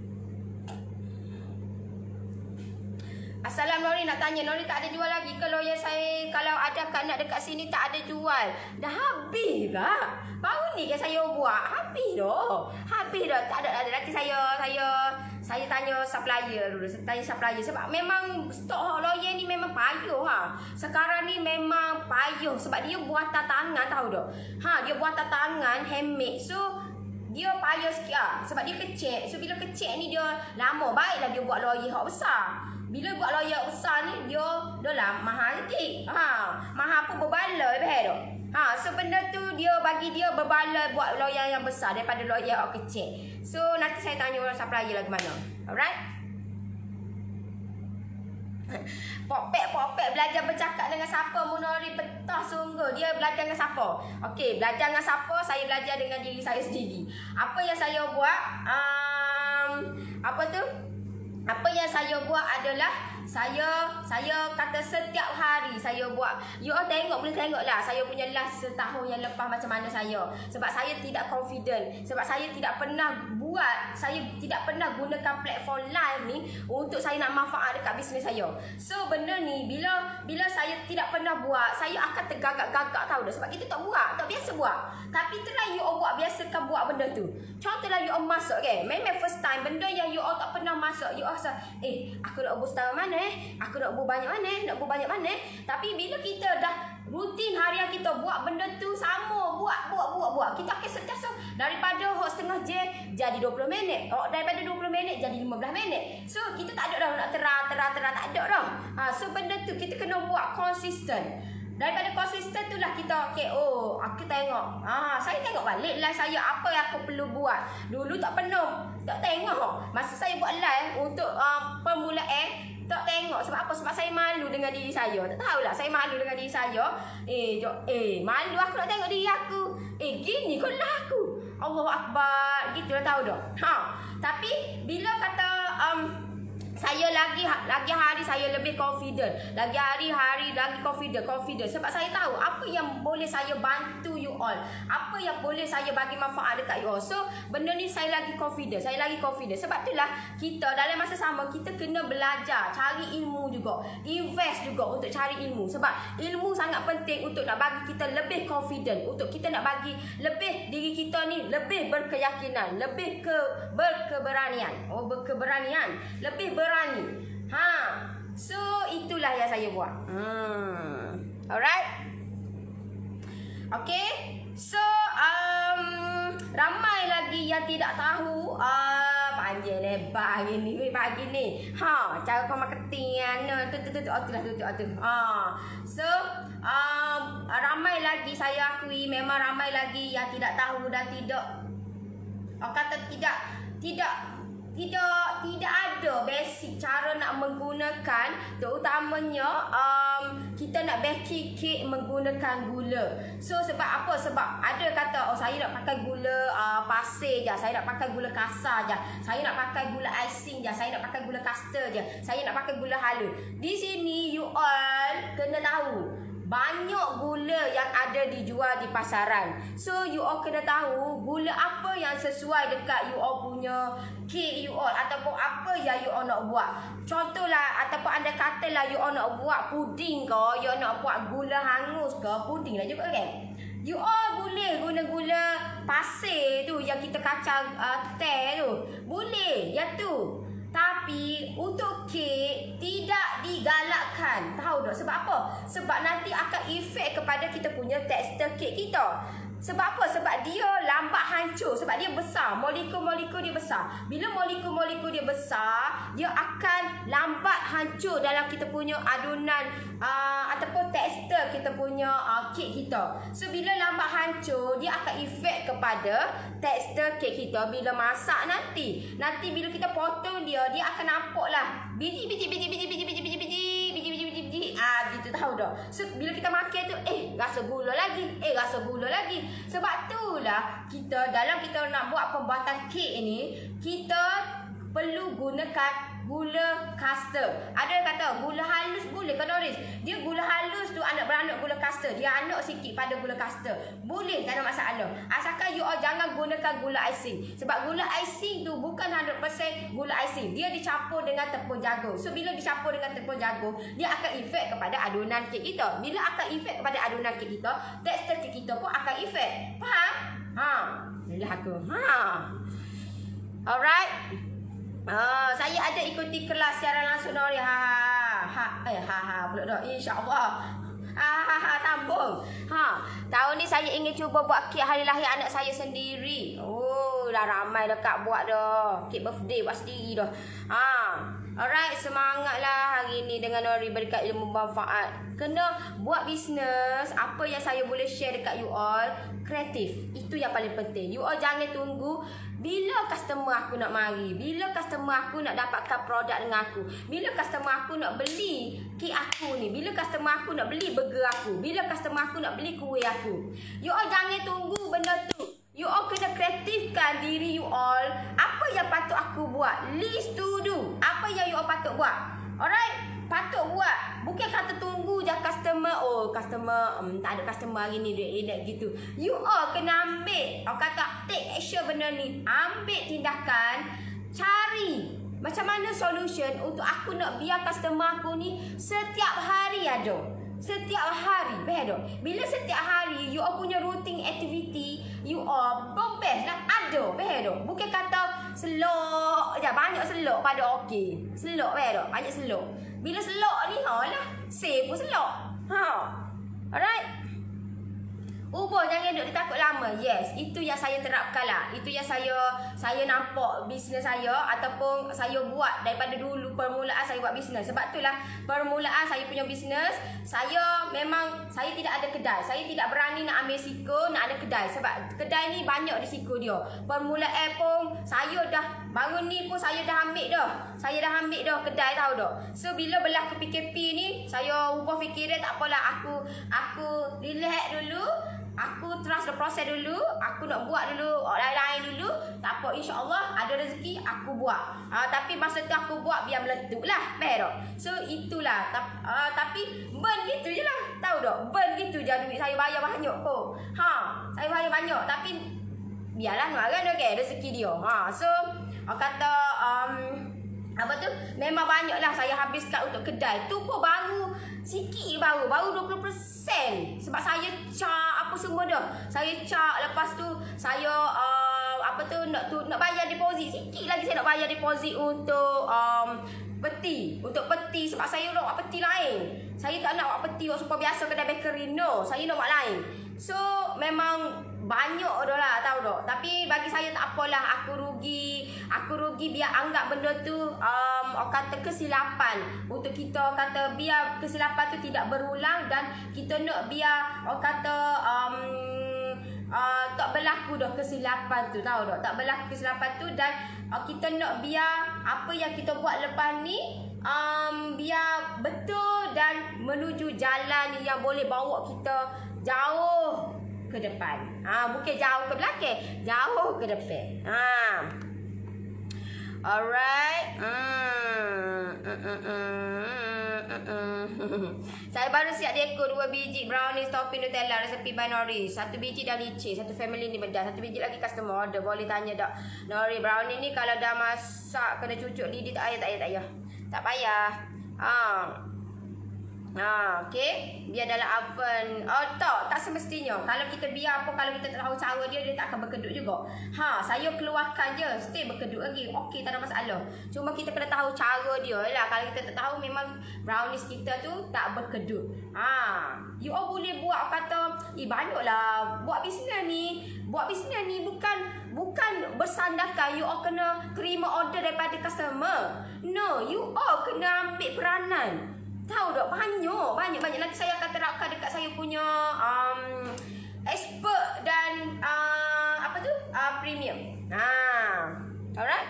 Assalam Nori, nak tanya Nori tak ada jual lagi ke lawyer saya? Kalau ada kan nak dekat sini tak ada jual. Dah habis ke? Baru ni kan saya buat. Habis dah. Habis dah. Tak ada ada nanti saya saya saya tanya supplier dulu. Saya tanya supplier sebab memang stok lawyer ni memang payuh ha. Sekarang ni memang payuh sebab dia buatan tangan tahu tak? Ha, dia buatan tangan handmade. So dia payah sikit lah. Sebab dia kecil. So bila kecil ni dia lama. Baiklah dia buat lawyer hak besar. Bila buat lawyer besar ni dia dia lah mahal sikit. Ha, mahal pun berbala lebih dah. Ha, so benda tu dia bagi dia berbala buat lawyer yang besar daripada lawyer hak kecil. So nanti saya tanya orang supplier lagi mana. Alright? Popek popek belajar bercakap dengan siapa Munori betah sungguh. Dia belajar dengan siapa? Okey, belajar dengan siapa? Saya belajar dengan diri saya sendiri. Apa yang saya buat? Um, apa tu? Apa yang saya buat adalah saya saya kata setiap hari saya buat. You all tengok, boleh tengok lah saya punya last setahun yang lepas macam mana saya. Sebab saya tidak confident. Sebab saya tidak pernah buat, saya tidak pernah gunakan platform live ni untuk saya nak manfaat dekat bisnes saya. So benda ni bila bila saya tidak pernah buat, saya akan tergagak-gagak tahu dah. Sebab kita tak buat, tak biasa buat. Tapi try you all buat, biasakan buat benda tu. Contohlah you all masuk kan. Memang first time benda yang you all tak pernah masuk, you all rasa, eh aku nak buat setahun mana eh? Aku nak buat banyak mana eh? Nak buat banyak mana eh? Tapi bila kita dah rutin harian kita buat benda tu sama, buat buat buat buat, kita akan sentiasa daripada hot setengah jam jadi dua puluh minit. Oh, daripada dua puluh minit jadi lima belas minit. So kita tak ada dah nak terang terang terang tak ada dah. Ha, so benda tu kita kena buat konsisten. Daripada konsisten tu lah kita okay, oh aku tengok. Ah, saya tengok balik live saya apa yang aku perlu buat. Dulu tak pernah tak tengok. Masa saya buat live untuk uh, permulaan tak tengok. Sebab apa? Sebab saya malu dengan diri saya. Tak tahulah saya malu dengan diri saya. Eh, jok, eh malu aku nak tengok diri aku. Eh gini kau lah aku. Allahu Akbar. Gitu lah tahu dah. Ha. Tapi bila kata um, saya lagi lagi hari saya lebih confident. Lagi hari-hari lagi confident, confident sebab saya tahu apa yang boleh saya bantu you all. Apa yang boleh saya bagi manfaat dekat you all. So, benda ni saya lagi confident, saya lagi confident. Sebab itulah kita dalam masa sama kita kena belajar, cari ilmu juga, invest juga untuk cari ilmu. Sebab ilmu sangat penting untuk nak bagi kita lebih confident, untuk kita nak bagi lebih diri kita ni lebih berkeyakinan, lebih ke berkeberanian. Oh, berkeberanian, lebih ber berani. Ha. So itulah yang saya buat. Hmm. Alright. Okay. So um, ramai lagi yang tidak tahu uh, panjang lebar hari ni pagi ni. Ha, cara kau marketing kan. Tu tu tu tu tu tu tu. Ha. So um, ramai lagi saya akui memang ramai lagi yang tidak tahu dan tidak oh, kata tidak tidak Tidak tidak ada basic cara nak menggunakan, terutamanya um, kita nak baking cake menggunakan gula. So sebab apa? Sebab ada kata oh saya nak pakai gula uh, pasir je, saya nak pakai gula kasar je, saya nak pakai gula icing je, saya nak pakai gula custard je, saya nak pakai gula halus. Di sini you all kena tahu banyak gula yang ada dijual di pasaran. So you all kena tahu gula apa yang sesuai dekat you all punya cake you all ataupun apa yang you all nak buat. Contohlah ataupun anda katalah you all nak buat puding ke, you all nak buat gula hangus ke, puding lah juga kan. You all boleh guna gula pasir tu yang kita kacang uh, teh tu. Boleh, ya tu. Tapi untuk kek tidak digalakkan. Tahu tak sebab apa? Sebab nanti akan efek kepada kita punya tekstur kek kita. Sebab apa? Sebab dia lambat hancur. Sebab dia besar. Molekul-molekul dia besar. Bila molekul-molekul dia besar, dia akan lambat hancur dalam kita punya adunan uh, ataupun tekstur kita punya uh, kek kita. So, bila lambat hancur, dia akan efek kepada tekstur kek kita bila masak nanti. Nanti bila kita potong dia, dia akan nampak lah biji-biji, biji-biji, biji-biji, biji-biji, biji-biji, biji. Ah, gitu tahu dah. So, bila kita makan tu, eh, rasa gula lagi. Eh, rasa gula lagi. Sebab itulah kita dalam kita nak buat pembuatan kek ni, kita perlu gunakan gula custard. Ada kata gula halus boleh kan Doris? Dia gula halus tu anak beranak gula custard. Dia anak sikit pada gula custard. Boleh, tak ada masalah. Asalkan you all jangan gunakan gula icing. Sebab gula icing tu bukan one hundred percent gula icing. Dia dicampur dengan tepung jagung. So bila dicampur dengan tepung jagung, dia akan efek kepada adunan kek kita. Bila akan efek kepada adunan kek kita, tekstur kek kita pun akan efek. Faham? Ha. Inilah aku. Ha. Alright. Ah, saya ada ikuti kelas siaran langsung Nori. Ha ha ha. Eh ha ha pula dah. Insya-Allah. Ha ha ha tambung. Ha, tahun ni saya ingin cuba buat kek hari lahir anak saya sendiri. Oh, dah ramai dekat buat dah. Kek birthday buat sendiri dah. Ha. Alright, semangatlah hari ni dengan Nori berkat ilmu manfaat. Kena buat bisnes. Apa yang saya boleh share dekat you all, kreatif. Itu yang paling penting. You all jangan tunggu bila customer aku nak mari, bila customer aku nak dapatkan produk dengan aku, bila customer aku nak beli kek aku ni, bila customer aku nak beli burger aku, bila customer aku nak beli kuih aku. You all jangan tunggu benda tu. You all kena kreatifkan diri you all. Apa yang patut aku buat? List to do. Apa yang you all patut buat? Alright? Patut buat. Bukan kata tunggu je customer. Oh, customer um, tak ada customer hari ni dia nak gitu. You all kena ambil. Orang kata take action benda ni. Ambil tindakan. Cari macam mana solution untuk aku nak biar customer aku ni setiap hari ada. Setiap hari, betul. Bila setiap hari you all punya routine activity, you all best lah ada, betul. Bukan kata selok je, banyak selok pada okey. Selok betul, banyak selok. Bila selok ni ha lah, save pun selok. Ha. Alright. Ubah, jangan duduk ditakut lama. Yes, itu yang saya terapkan lah. Itu yang saya saya nampak bisnes saya ataupun saya buat daripada dulu permulaan saya buat bisnes. Sebab itulah permulaan saya punya bisnes, saya memang saya tidak ada kedai. Saya tidak berani nak ambil siko, nak ada kedai. Sebab kedai ni banyak risiko dia. Permulaan pun saya dah bangun ni pun saya dah ambil dah. Saya dah ambil dah kedai, tahu tak. So bila berlaku P K P ni, saya ubah fikiran, tak apalah, aku aku relax dulu. Aku trust the process dulu. Aku nak buat dulu lain-lain dulu. Tak apa, insya-Allah ada rezeki aku buat. Uh, tapi masa tu aku buat biar meletup lah, betul. So itulah. Tap, uh, tapi burn gitu je lah. Tahu tak? Burn gitu je duit saya bayar banyak kok. Ha, saya bayar banyak tapi biarlah orang okey rezeki dia. Ha, so orang kata um, apa tu? Memang banyaklah saya habiskan untuk kedai. Tu pun baru sikit baru, baru dua puluh peratus. Sebab saya cak apa semua dah. Saya cak, lepas tu saya uh, apa tu nak tu nak bayar deposit. Sikit lagi saya nak bayar deposit untuk um, peti, untuk peti sebab saya nak buat peti lain. Saya tak nak buat peti super biasa kedai bakery, no. Saya nak buat lain. So memang banyak dah lah, tahu tak. Tapi bagi saya tak apalah, aku rugi. Aku rugi biar anggap benda tu um, orang kata kesilapan. Untuk kita kata biar kesilapan tu tidak berulang. Dan kita nak biar orang kata um, uh, tak berlaku dah kesilapan tu, tahu tak. Tak berlaku kesilapan tu. Dan uh, kita nak biar apa yang kita buat lepas ni um, biar betul dan menuju jalan yang boleh bawa kita jauh ke depan. Ha, bukan jauh ke belakang, jauh ke depan. Ha. Alright. Hmm. Mm, mm, mm, mm, mm. Saya baru siap dekor dua biji brownies topping Nutella resepi by Nori. Satu biji dah licin, satu family ni bedah, satu biji lagi customer order. Boleh tanya tak Nori, brownie ni kalau dah masak kena cucuk lidi tak payah, tak payah, tak payah. Tak payah. Ha. Ha, okey. Biar dalam oven. Oh, tak, tak semestinya. Kalau kita biar apa, kalau kita tak tahu cara dia, dia tak akan berkedut juga. Ha, saya keluarkan je, stay berkedut lagi. Okey, tak ada masalah. Cuma kita kena tahu cara dia lah. Kalau kita tak tahu, memang brownies kita tu tak berkedut. Ha, you all boleh buat kata, eh banyaklah buat bisnes ni. Buat bisnes ni bukan bukan bersandarkan you all kena terima order daripada customer. No, you all kena ambil peranan. Tahu tak? Banyak, banyak, banyak. Nanti saya akan terapkan dekat saya punya um, expert dan uh, apa tu? Uh, premium. Ha. Alright?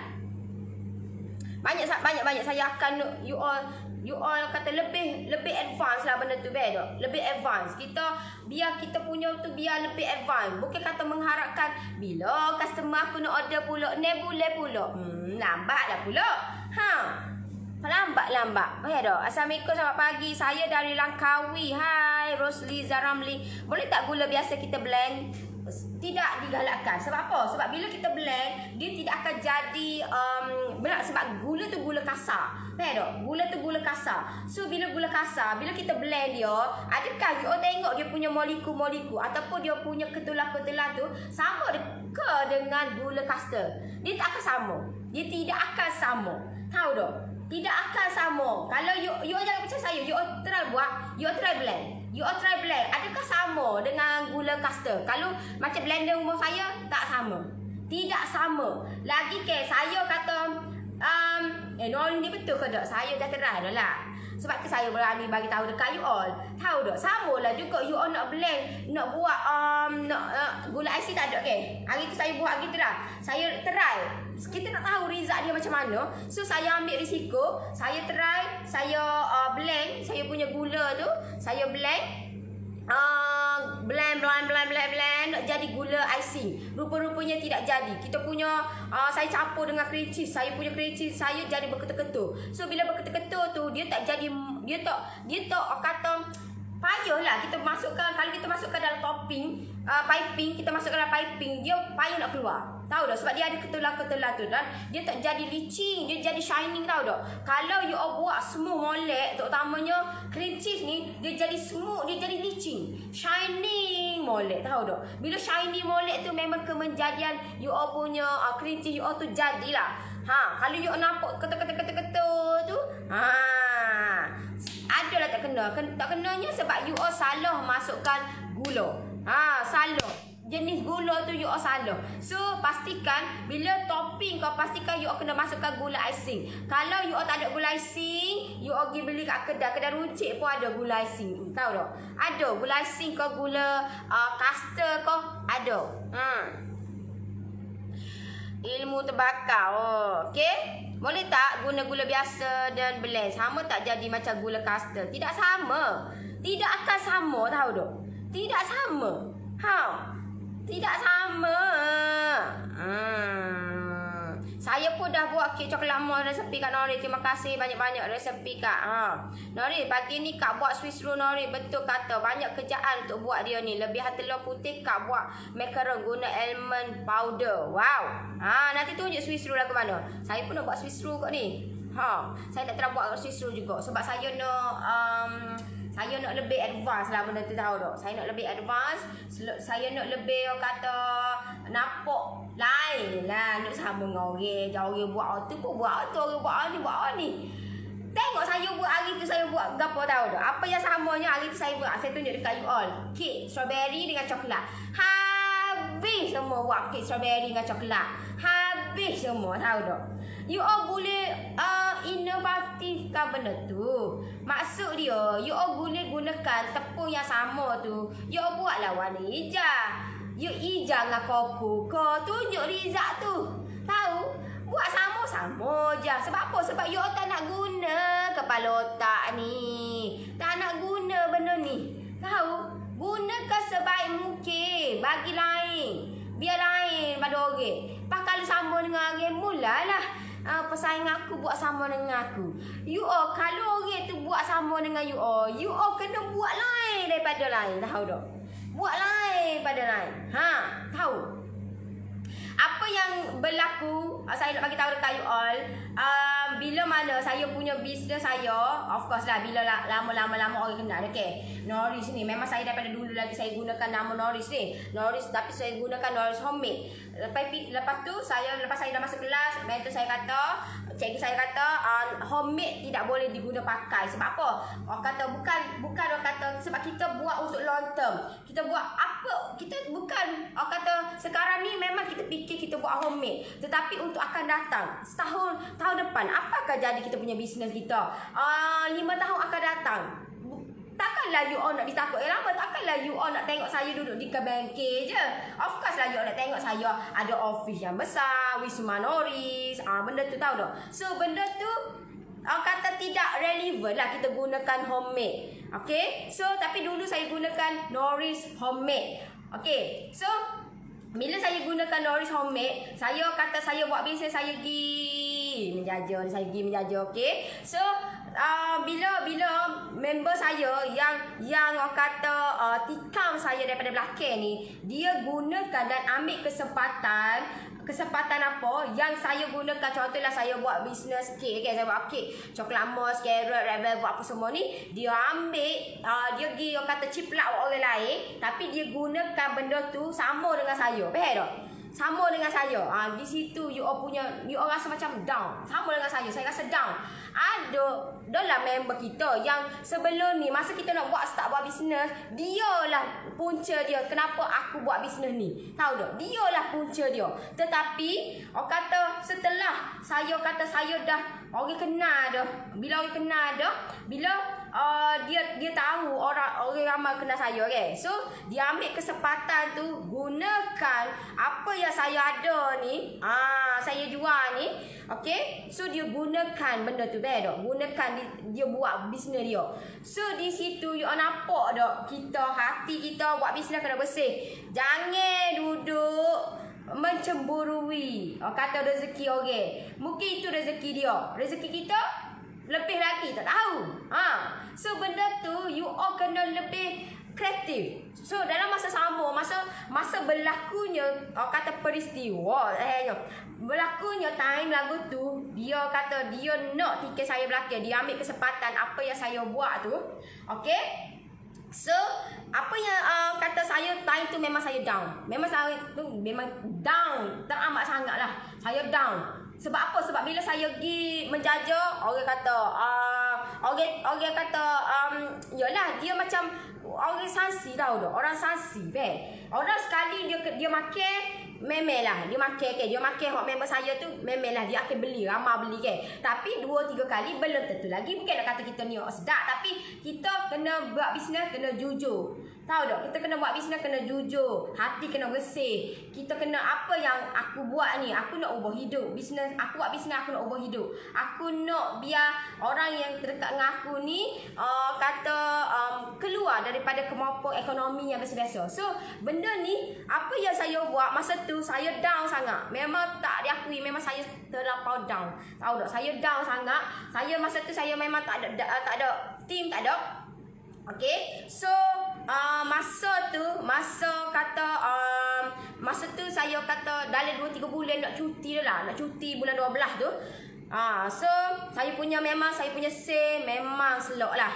Banyak, banyak, banyak. Saya akan you all you all kata lebih lebih advance lah benda tu, betul? Lebih advance. Kita biar kita punya tu biar lebih advance. Bukan kata mengharapkan bila customer aku nak order pula, ni boleh pula. Hmm, lambatlah pula. Ha. Lambat-lambat. Oh ya dah. Assalamualaikum, selamat pagi. Saya dari Langkawi. Hai, Rosli Zaramli. Boleh tak gula biasa kita blend? Tidak digalakkan. Sebab apa? Sebab bila kita blend, dia tidak akan jadi um, berat. Sebab gula tu gula kasar. Faham tak? Gula tu gula kasar. So bila gula kasar, bila kita blend dia, adakah you all tengok dia punya molekul-molekul ataupun dia punya ketulah-ketulah tu sama ke dengan gula kastar? Dia tak akan sama. Dia tidak akan sama. Tahu tak? Tidak akan sama. Kalau you you jangan percaya saya, you try buat, you try blend. You try blend. Adakah sama dengan gula kastar? Kalau macam blender rumah saya, tak sama. Tidak sama. Lagi ke saya kata um, eh Nori ni betul ke tak? Saya dah try dah lah. Sebab tu saya berani bagi tahu dekat you all. Tahu tak? Sama lah juga you all nak blend, nak buat um, nak uh, gula I C tak ada ke? Hari tu saya buat gitu lah. Saya try. Kita nak tahu result dia macam mana. So saya ambil risiko, saya try, saya uh, blend, saya punya gula tu, saya blend. Uh, blend, blend, blend, blend, blend nak jadi gula icing. Rupa-rupanya tidak jadi. Kita punya uh, saya campur dengan cream cheese. Saya punya cream cheese saya jadi berketul-ketul. So bila berketul-ketul tu dia tak jadi, dia tak dia tak uh, kata payahlah kita masukkan. Kalau kita masukkan dalam topping uh, piping, kita masukkan dalam piping, dia payah nak keluar. Tahu tak? Sebab dia ada ketulah-ketulah tu dan dia tak jadi licin, dia jadi shining, tahu tak? Kalau you all buat smooth molek, terutamanya cream cheese ni, dia jadi smooth, dia jadi licin, shining molek, tahu tak? Bila shiny molek tu memang kemenjadian you all punya uh, cream cheese you all tu jadilah. Ha, kalau you all nampak ketul-ketul-ketul tu, ha, adalah tak kena. Tak kenanya sebab you all salah masukkan gula. Ha, salah. Jenis gula tu you all salah. So pastikan bila topping kau pastikan you all kena masukkan gula icing. Kalau you all tak ada gula icing, you all pergi beli kat kedai, kedai runcit pun ada gula icing. Tahu tak? Ada gula icing kau, gula uh, kastar kau ada. Hmm. Ilmu terbakar. Oh, okey. Boleh tak guna gula biasa dan blend? Sama tak jadi macam gula kastar? Tidak sama. Tidak akan sama, tahu tak? Tidak sama. Ha. Tidak sama. Hmm. Saya pun dah buat kek coklat mousse resepi Kak Nori. Terima kasih banyak-banyak resepi Kak. Ha. Nori, pagi ni Kak buat Swiss roll Nori. Betul kata. Banyak kerjaan untuk buat dia ni. Lebihan telur putih Kak buat macaron guna almond powder. Wow. Ha, nanti tunjuk Swiss roll lah ke mana. Saya pun nak buat Swiss roll kat ni. Ha. Saya nak try buat Swiss roll juga. Sebab saya nak um, saya nak lebih advance lah benda tu, tahu tak? Saya nak lebih advance. Saya nak lebih orang kata nampak lain lah. Nak sama dengan orang. Jangan orang buat tu pun buat tu. Orang buat ni buat ni. Tengok saya buat hari tu saya buat gapo, tahu tak? Apa yang samanya hari tu saya buat. Saya tunjuk dekat you all. Kek strawberry dengan coklat. Habis semua buat kek strawberry dengan coklat. Habis semua, tahu tak? You all boleh uh, inovatifkan benda tu. Maksud dia, you all boleh gunakan tepung yang sama tu. You all buatlah warna hijau. You hijau dengan koko. Kau tunjuk result tu. Tahu? Buat sama-sama je. Sebab apa? Sebab you all tak nak guna kepala otak ni. Tak nak guna benda ni. Tahu? Gunakan sebaik mungkin. Bagi lain. Biar lain pada orang. Pas kalau sama dengan orang, mulalah. Uh, pesaing aku buat sama dengan aku. You all, kalau orang tu buat sama dengan you all, you all kena buat lain daripada lain. Tahu tak? Buat lain pada lain. Ha, tahu? Apa yang berlaku, saya nak bagi tahu dekat you all, uh, bila mana saya punya bisnes saya, of course lah, bila lama-lama-lama orang kenal, okay. Norris ni, memang saya daripada dulu lagi saya gunakan nama Norris ni. Norris, tapi saya gunakan Norris Homemade. Lepas, lepas tu, saya lepas saya dah masuk kelas, mentor saya kata, cikgu saya kata, uh, homemade tidak boleh diguna pakai. Sebab apa? Orang kata, bukan, bukan orang kata, sebab kita buat untuk long term. Kita buat apa? Kita bukan, orang kata, sekarang ni memang kita fikir kita buat homemade. Tetapi untuk akan datang, setahun, tahun depan, apakah jadi kita punya bisnes kita? Uh, lima tahun akan datang. Takkanlah you all nak ditakut eh lama. Takkanlah you all nak tengok saya duduk di bengkel je. Of course lah you all nak tengok saya ada office yang besar, Wisma Norris. Ah, benda tu tahu tak? So benda tu orang kata tidak relevan lah kita gunakan homemade. Okay. So tapi dulu saya gunakan Norris Homemade. Okay. So bila saya gunakan Norris Homemade, saya kata saya buat bisnes, saya pergi menjaja, saya pergi menjaja, okey. So uh, bila bila member saya yang yang orang kata uh, tikam saya daripada belakang ni, dia gunakan dan ambil kesempatan kesempatan apa yang saya gunakan. Contohlah saya buat bisnes kek, okay? Saya buat kek, coklat mousse, carrot, red velvet, apa semua ni, dia ambil, uh, dia pergi orang kata ciplak orang lain, tapi dia gunakan benda tu sama dengan saya. Faham tak? Sama dengan saya. Ah, di situ you all punya, you all rasa macam down. Sama dengan saya, saya rasa down. Ada dalam member kita yang sebelum ni masa kita nak buat start buat bisnes, dialah punca dia kenapa aku buat bisnes ni. Tahu tak? Dialah punca dia. Tetapi orang kata setelah saya kata saya dah orang kenal dah. Bila orang kenal dah, bila uh, dia dia tahu orang orang ramai kenal saya, okay? So dia ambil kesempatan tu, gunakan apa yang saya ada ni, ah saya jual ni, okay? So dia gunakan benda tu, betul? Gunakan dia, dia buat bisnes dia. So di situ you nampak tak kita hati kita buat bisnes kena bersih. Jangan duduk mencemburui oh, kata rezeki orang. Okay. Mungkin itu rezeki dia. Rezeki kita lebih lagi tak tahu. Ha. So benda tu you all kena lebih kreatif. So dalam masa sama, masa masa berlakunya oh, kata peristiwa eh berlakunya time lagu tu, dia kata dia nak tiket saya belakang, dia ambil kesempatan apa yang saya buat tu. Okay. So apa yang uh, kata saya time tu memang saya down. Memang saya tu memang down teramat sangat lah. Saya down. Sebab apa? Sebab bila saya pergi menjaja, orang kata uh, orang orang kata um, yalah dia macam orang sansi tau dah. Orang sansi be. Orang sekali dia dia makan memelah, dia makan ke, dia makan hok member saya tu, memelah dia akan beli, ramai beli ke. Tapi dua tiga kali belum tentu lagi. Bukan nak kata kita ni sedap, tapi kita kena buat bisnes kena jujur. Tahu tak? Kita kena buat bisnes kena jujur, hati kena bersih. Kita kena apa yang aku buat ni, aku nak ubah hidup. Bisnes aku buat bisnes aku nak ubah hidup. Aku nak biar orang yang terdekat dengan aku ni uh, kata um, keluar daripada kemampuan ekonomi yang biasa-biasa. So benda ni apa yang saya buat masa tu, saya down sangat. Memang tak diakui, memang saya terlampau down. Tahu tak? Saya down sangat. Saya masa tu saya memang tak ada tak ada team, tak ada. Okay, so uh, masa tu, masa kata um, masa tu saya kata dalam dua tiga bulan nak cuti dah lah, nak cuti bulan dua belas tu. Ah, so saya punya memang saya punya say memang selok lah.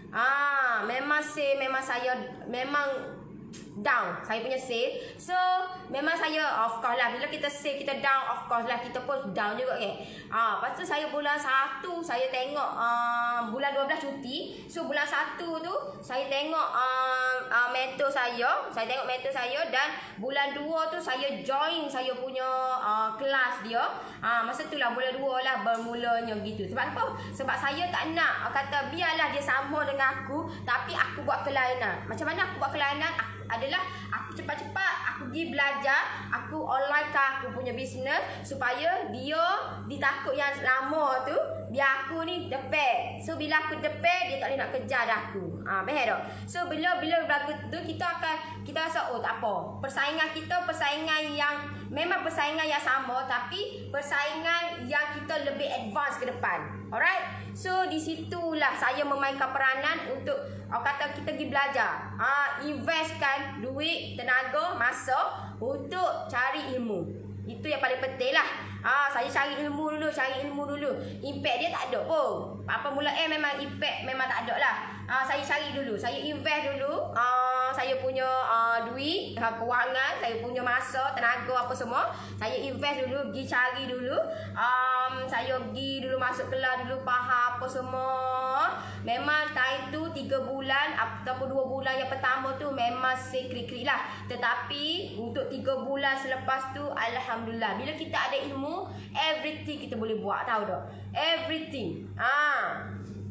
Ah, memang say memang saya memang down saya punya say. So memang saya of course lah, bila kita say kita down, of course lah kita pun down juga kan. Ah, lepas tu saya bulan satu saya tengok uh, bulan dua belas cuti. So bulan satu tu saya tengok uh, uh, mentor saya, saya tengok mentor saya, dan bulan dua tu saya join saya punya uh, kelas dia. Ah, masa tu lah bulan dua lah bermulanya gitu. Sebab apa? Sebab saya tak nak kata biarlah dia sama dengan aku, tapi aku buat kelainan. Macam mana aku buat kelainan? Aku adalah aku cepat-cepat aku pergi belajar, aku online kan aku punya bisnes supaya dia ditakut yang lama tu biar aku ni depek. So bila aku depek, dia tak boleh nak kejar dah aku. Ah, faham tak? So bila bila berlaku tu kita akan kita rasa oh tak apa. Persaingan kita persaingan yang memang persaingan yang sama, tapi persaingan yang kita lebih advance ke depan. Alright? So di situlah saya memainkan peranan untuk orang kata kita pergi belajar. Ah, investkan duit, tenaga, masa untuk cari ilmu. Itu yang paling penting lah. Ha, saya cari ilmu dulu, cari ilmu dulu. Impact dia tak ada pun. Apa mula eh memang impact memang tak ada lah. Ha, saya cari dulu, saya invest dulu. Ha, saya punya uh, duit, ha, kewangan, saya punya masa, tenaga apa semua. Saya invest dulu, pergi cari dulu. Um, saya pergi dulu masuk kelas dulu, faham apa semua. Memang time tu tiga bulan ataupun dua bulan yang pertama tu memang sekrik-krik lah. Tetapi untuk tiga bulan selepas tu alhamdulillah, bila kita ada ilmu, everything kita boleh buat, tahu tak? Everything. Ah.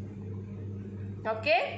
Okey?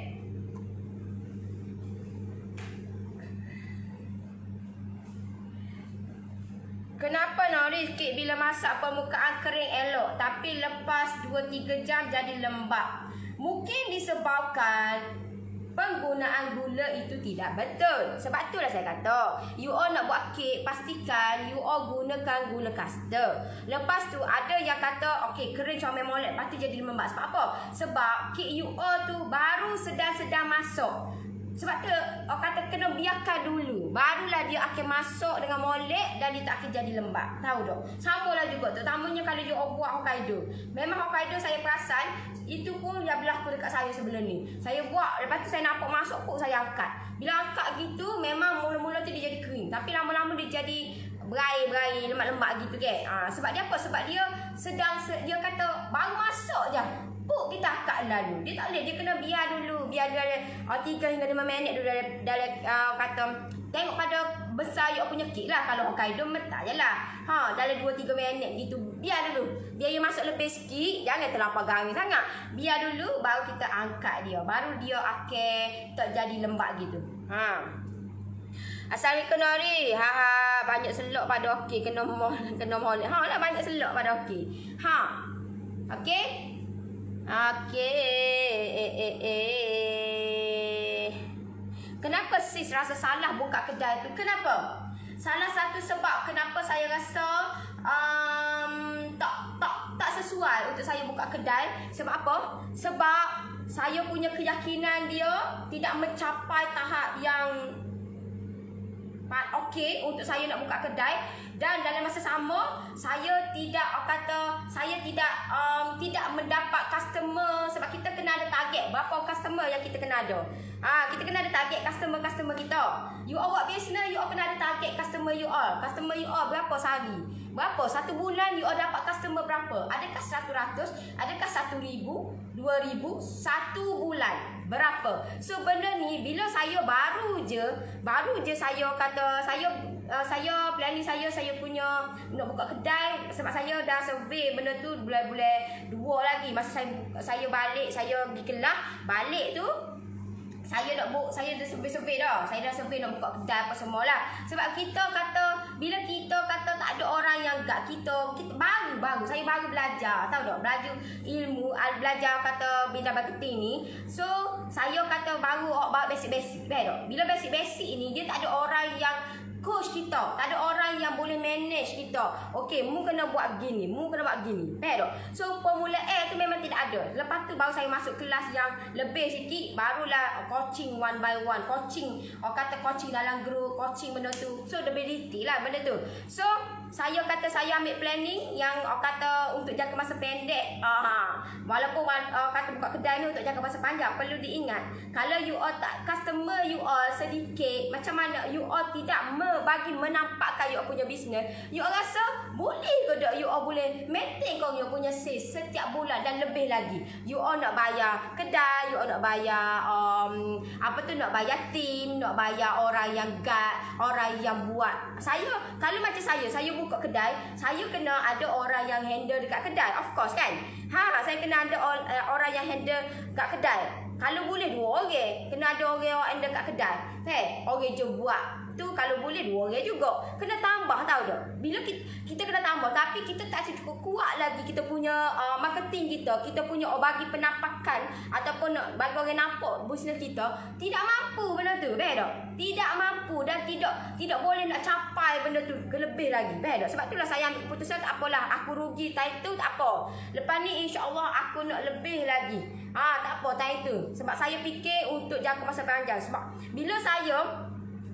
Kenapa Nori sikit bila masak permukaan kering elok, tapi lepas dua tiga jam jadi lembab? Mungkin disebabkan penggunaan gula itu tidak betul. Sebab itulah saya kata, you all nak buat kek, pastikan you all gunakan gula kasta. Lepas tu ada yang kata okey kering comel molek, lepas tu jadi lembab. Sebab apa? Sebab kek you all tu baru sedang-sedang masuk. Sebab tu orang kata kena biarkan dulu, barulah dia akan masuk dengan molek dan dia tak akan jadi lembab. Tahu tak? Sama lah juga terutamanya kalau you all buat Hokkaido. Memang Hokkaido saya perasan itu pun yang berlaku dekat saya sebelum ni. Saya buat, lepas tu saya nampak masuk kok saya angkat. Bila angkat gitu memang mula-mula tu dia jadi kering, tapi lama-lama dia jadi berair-berair, lemak-lemak gitu kan. Ha, sebab dia apa? Sebab dia sedang dia kata baru masuk je. Puk kita angkat lalu. Dia tak boleh, dia kena biar dulu, biar dia uh, tiga hingga lima minit dulu dalam, dalam uh, kata tengok pada besar you punya kek lah. Kalau Hokkaido tak je lah. Ha, dalam dua tiga minit gitu. Biar dulu. Biar you masuk lebih sikit, jangan terlampau garing sangat. Biar dulu baru kita angkat dia. Baru dia akan tak jadi lembab gitu. Ha. Assalamualaikum Nori. Ha ha, banyak selok pada okey kena mohon kena mohon. Ha lah banyak selok pada okey. Ha. Okey? Okey. Eh eh eh. Kenapa sis rasa salah buka kedai tu? Kenapa? Salah satu sebab kenapa saya rasa um, tak tak tak sesuai untuk saya buka kedai. Sebab apa? Sebab saya punya keyakinan dia tidak mencapai tahap yang okey untuk saya nak buka kedai, dan dalam masa sama saya tidak kata saya tidak um, tidak mendapat customer. Sebab kita kena ada target berapa customer yang kita kena ada. Ah, kita kena ada target customer-customer kita. You all buat business, you all kena ada target customer you all. Customer you all berapa sehari? Berapa? Satu bulan you all dapat customer berapa? Adakah satu ratus? Adakah satu ribu? Dua ribu? Satu bulan berapa? So benda ni bila saya baru je, baru je saya kata saya uh, saya planning saya saya punya nak buka kedai. Sebab saya dah survey benda tu bulan-bulan dua lagi. Masa saya saya balik, saya pergi Kelah, balik tu saya nak buat, saya dah survey-survey dah. Saya dah survey nak buka kedai apa semualah. Sebab kita kata, bila kita kata tak ada orang yang gak kita, kita baru-baru, saya baru belajar, tahu tak? Belajar ilmu, belajar kata bidang marketing ni. So, saya kata baru baru basic-basic, betul tak? Bila basic-basic ni, dia tak ada orang yang coach kita, tak ada orang yang boleh manage kita. Okey, mu kena buat gini, mu kena buat gini. Faham tak? So formula A tu memang tidak ada. Lepas tu baru saya masuk kelas yang lebih sikit, barulah coaching one by one, coaching, orang kata coaching dalam group, coaching benda tu. So lebih detail lah benda tu. So saya kata saya ambil planning yang orang kata untuk jangka masa pendek. Aha. Walaupun orang kata buka kedai ni untuk jangka masa panjang, perlu diingat kalau you all tak customer you all sedikit, macam mana you all tidak bagi menampakkan you all punya bisnes, you all rasa boleh ke tak you all boleh maintain kau you all punya sales setiap bulan dan lebih lagi. You all nak bayar kedai, you all nak bayar um, apa tu, nak bayar team, nak bayar orang yang guard, orang yang buat. Saya kalau macam saya, saya buka kedai, saya kena ada orang yang handle dekat kedai, of course kan. Ha, saya kena ada orang yang handle kat kedai. Kalau boleh dua orang, kena ada orang yang handle kat kedai. Hey, orang je buat tu kalau boleh dua orang juga. Kena tambah, tahu tak? Bila kita, kita kena tambah, tapi kita tak cukup kuat lagi kita punya uh, marketing kita, kita punya oh, bagi penampakan ataupun nak bagi orang nampak bisnes kita, tidak mampu benda tu, betul tak? Tidak mampu dan tidak tidak boleh nak capai benda tu ke lebih lagi, betul tak? Sebab itulah saya ambil keputusan tak apalah, aku rugi time tu tak apa. Lepas ni insya-Allah aku nak lebih lagi. Ah, tak apa time tu. Sebab saya fikir untuk jangka masa panjang. Sebab bila saya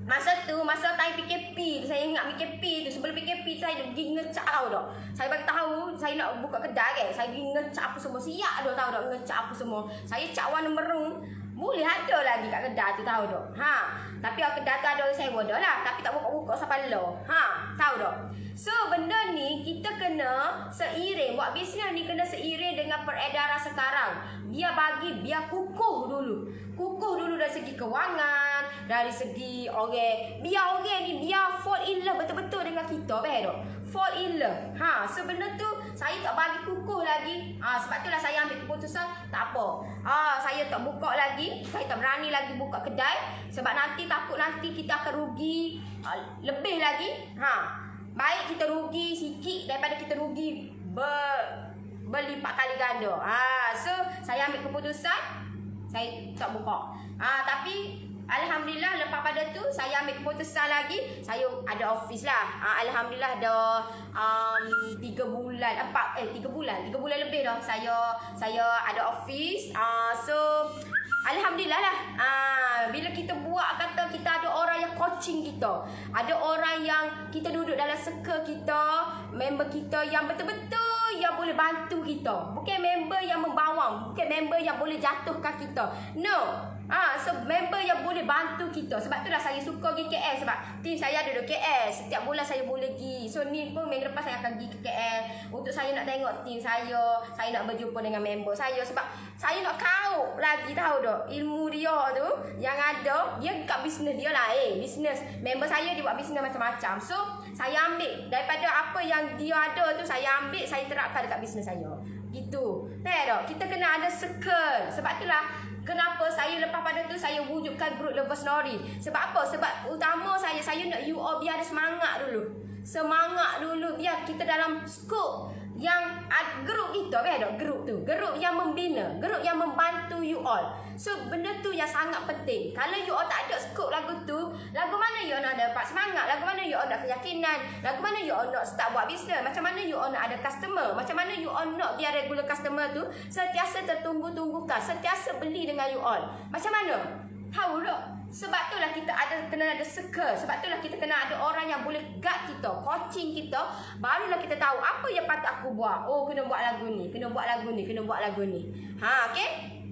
Masa tu, masa time P K P tu, saya ingat P K P tu, sebelum P K P tu saya pergi ngecak tau tak. Saya bagi tahu saya nak buka kedai kan. Saya pergi ngecak apa semua. Siap dah tahu tak ngecak apa semua. Saya cak warna merung. Boleh ada lagi kat kedai tu tahu tak. Ha. Tapi kalau kedai tu ada sewa dah lah. Tapi tak buka-buka sampai lo. Ha. Tahu tak. So benda ni kita kena seiring. Buat bisnes ni kena seiring dengan peredaran sekarang. Biar bagi, biar kukuh dulu. Kukuh dulu dari segi kewangan, dari segi orang, biar orang ni biar fall in love betul-betul dengan kita, betul tak? Fall in love. Ha, sebenarnya tu saya tak bagi kukuh lagi. Ha, sebab itulah saya ambil keputusan tak apa. Ha, saya tak buka lagi, saya tak berani lagi buka kedai sebab nanti takut nanti kita akan rugi ha, lebih lagi. Ha, baik kita rugi sikit daripada kita rugi ber, berlipat kali ganda. Ha, so saya ambil keputusan saya tak buka. Ah, tapi alhamdulillah lepas pada tu saya ambil keputusan lagi, saya ada office lah. Ah, alhamdulillah dah um, tiga bulan, empat eh tiga bulan, tiga bulan lebih dah saya saya ada office. Ah, so alhamdulillah lah. Ah, bila kita buat kata kita ada orang yang coaching kita, ada orang yang kita duduk dalam circle kita, member kita yang betul-betul yang boleh bantu kita. Bukan member yang membawang, bukan member yang boleh jatuhkan kita. No. Ah, so member yang boleh bantu kita. Sebab itulah saya suka pergi K L sebab tim saya ada di K L. Setiap bulan saya boleh pergi. So ni pun minggu depan saya akan pergi ke K L untuk saya nak tengok tim saya. Saya nak berjumpa dengan member saya sebab saya nak kau lagi tahu tak ilmu dia tu yang ada. Dia kat bisnes dia lah eh. Bisnes member saya dia buat bisnes macam-macam. So saya ambil daripada apa yang dia ada tu, saya ambil, saya terapkan dekat bisnes saya. Gitu. Tahu tak? Kita kena ada circle. Sebab itulah kenapa saya lepas pada tu saya wujudkan grup Lovers Nori. Sebab apa? Sebab utama saya, saya nak you all biar ada semangat dulu. Semangat dulu biar kita dalam skop yang grup kita, biar ada grup tu. Grup yang membina, grup yang membantu you all. So benda tu yang sangat penting. Kalau you all tak ada skop lagu tu, lagu mana you all nak dapat semangat? Lagu mana you all nak keyakinan? Lagu mana you all nak start buat bisnes? Macam mana you all nak ada customer? Macam mana you all nak biar regular customer tu sentiasa tertunggu-tunggukan, sentiasa beli dengan you all? Macam mana? Tahu tak? Sebab itulah kita ada kena ada circle. Sebab itulah kita kena ada orang yang boleh guide kita, coaching kita. Barulah kita tahu apa yang patut aku buat. Oh, kena buat lagu ni, kena buat lagu ni, kena buat lagu ni. Ha, okey?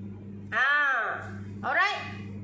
Ha. Alright.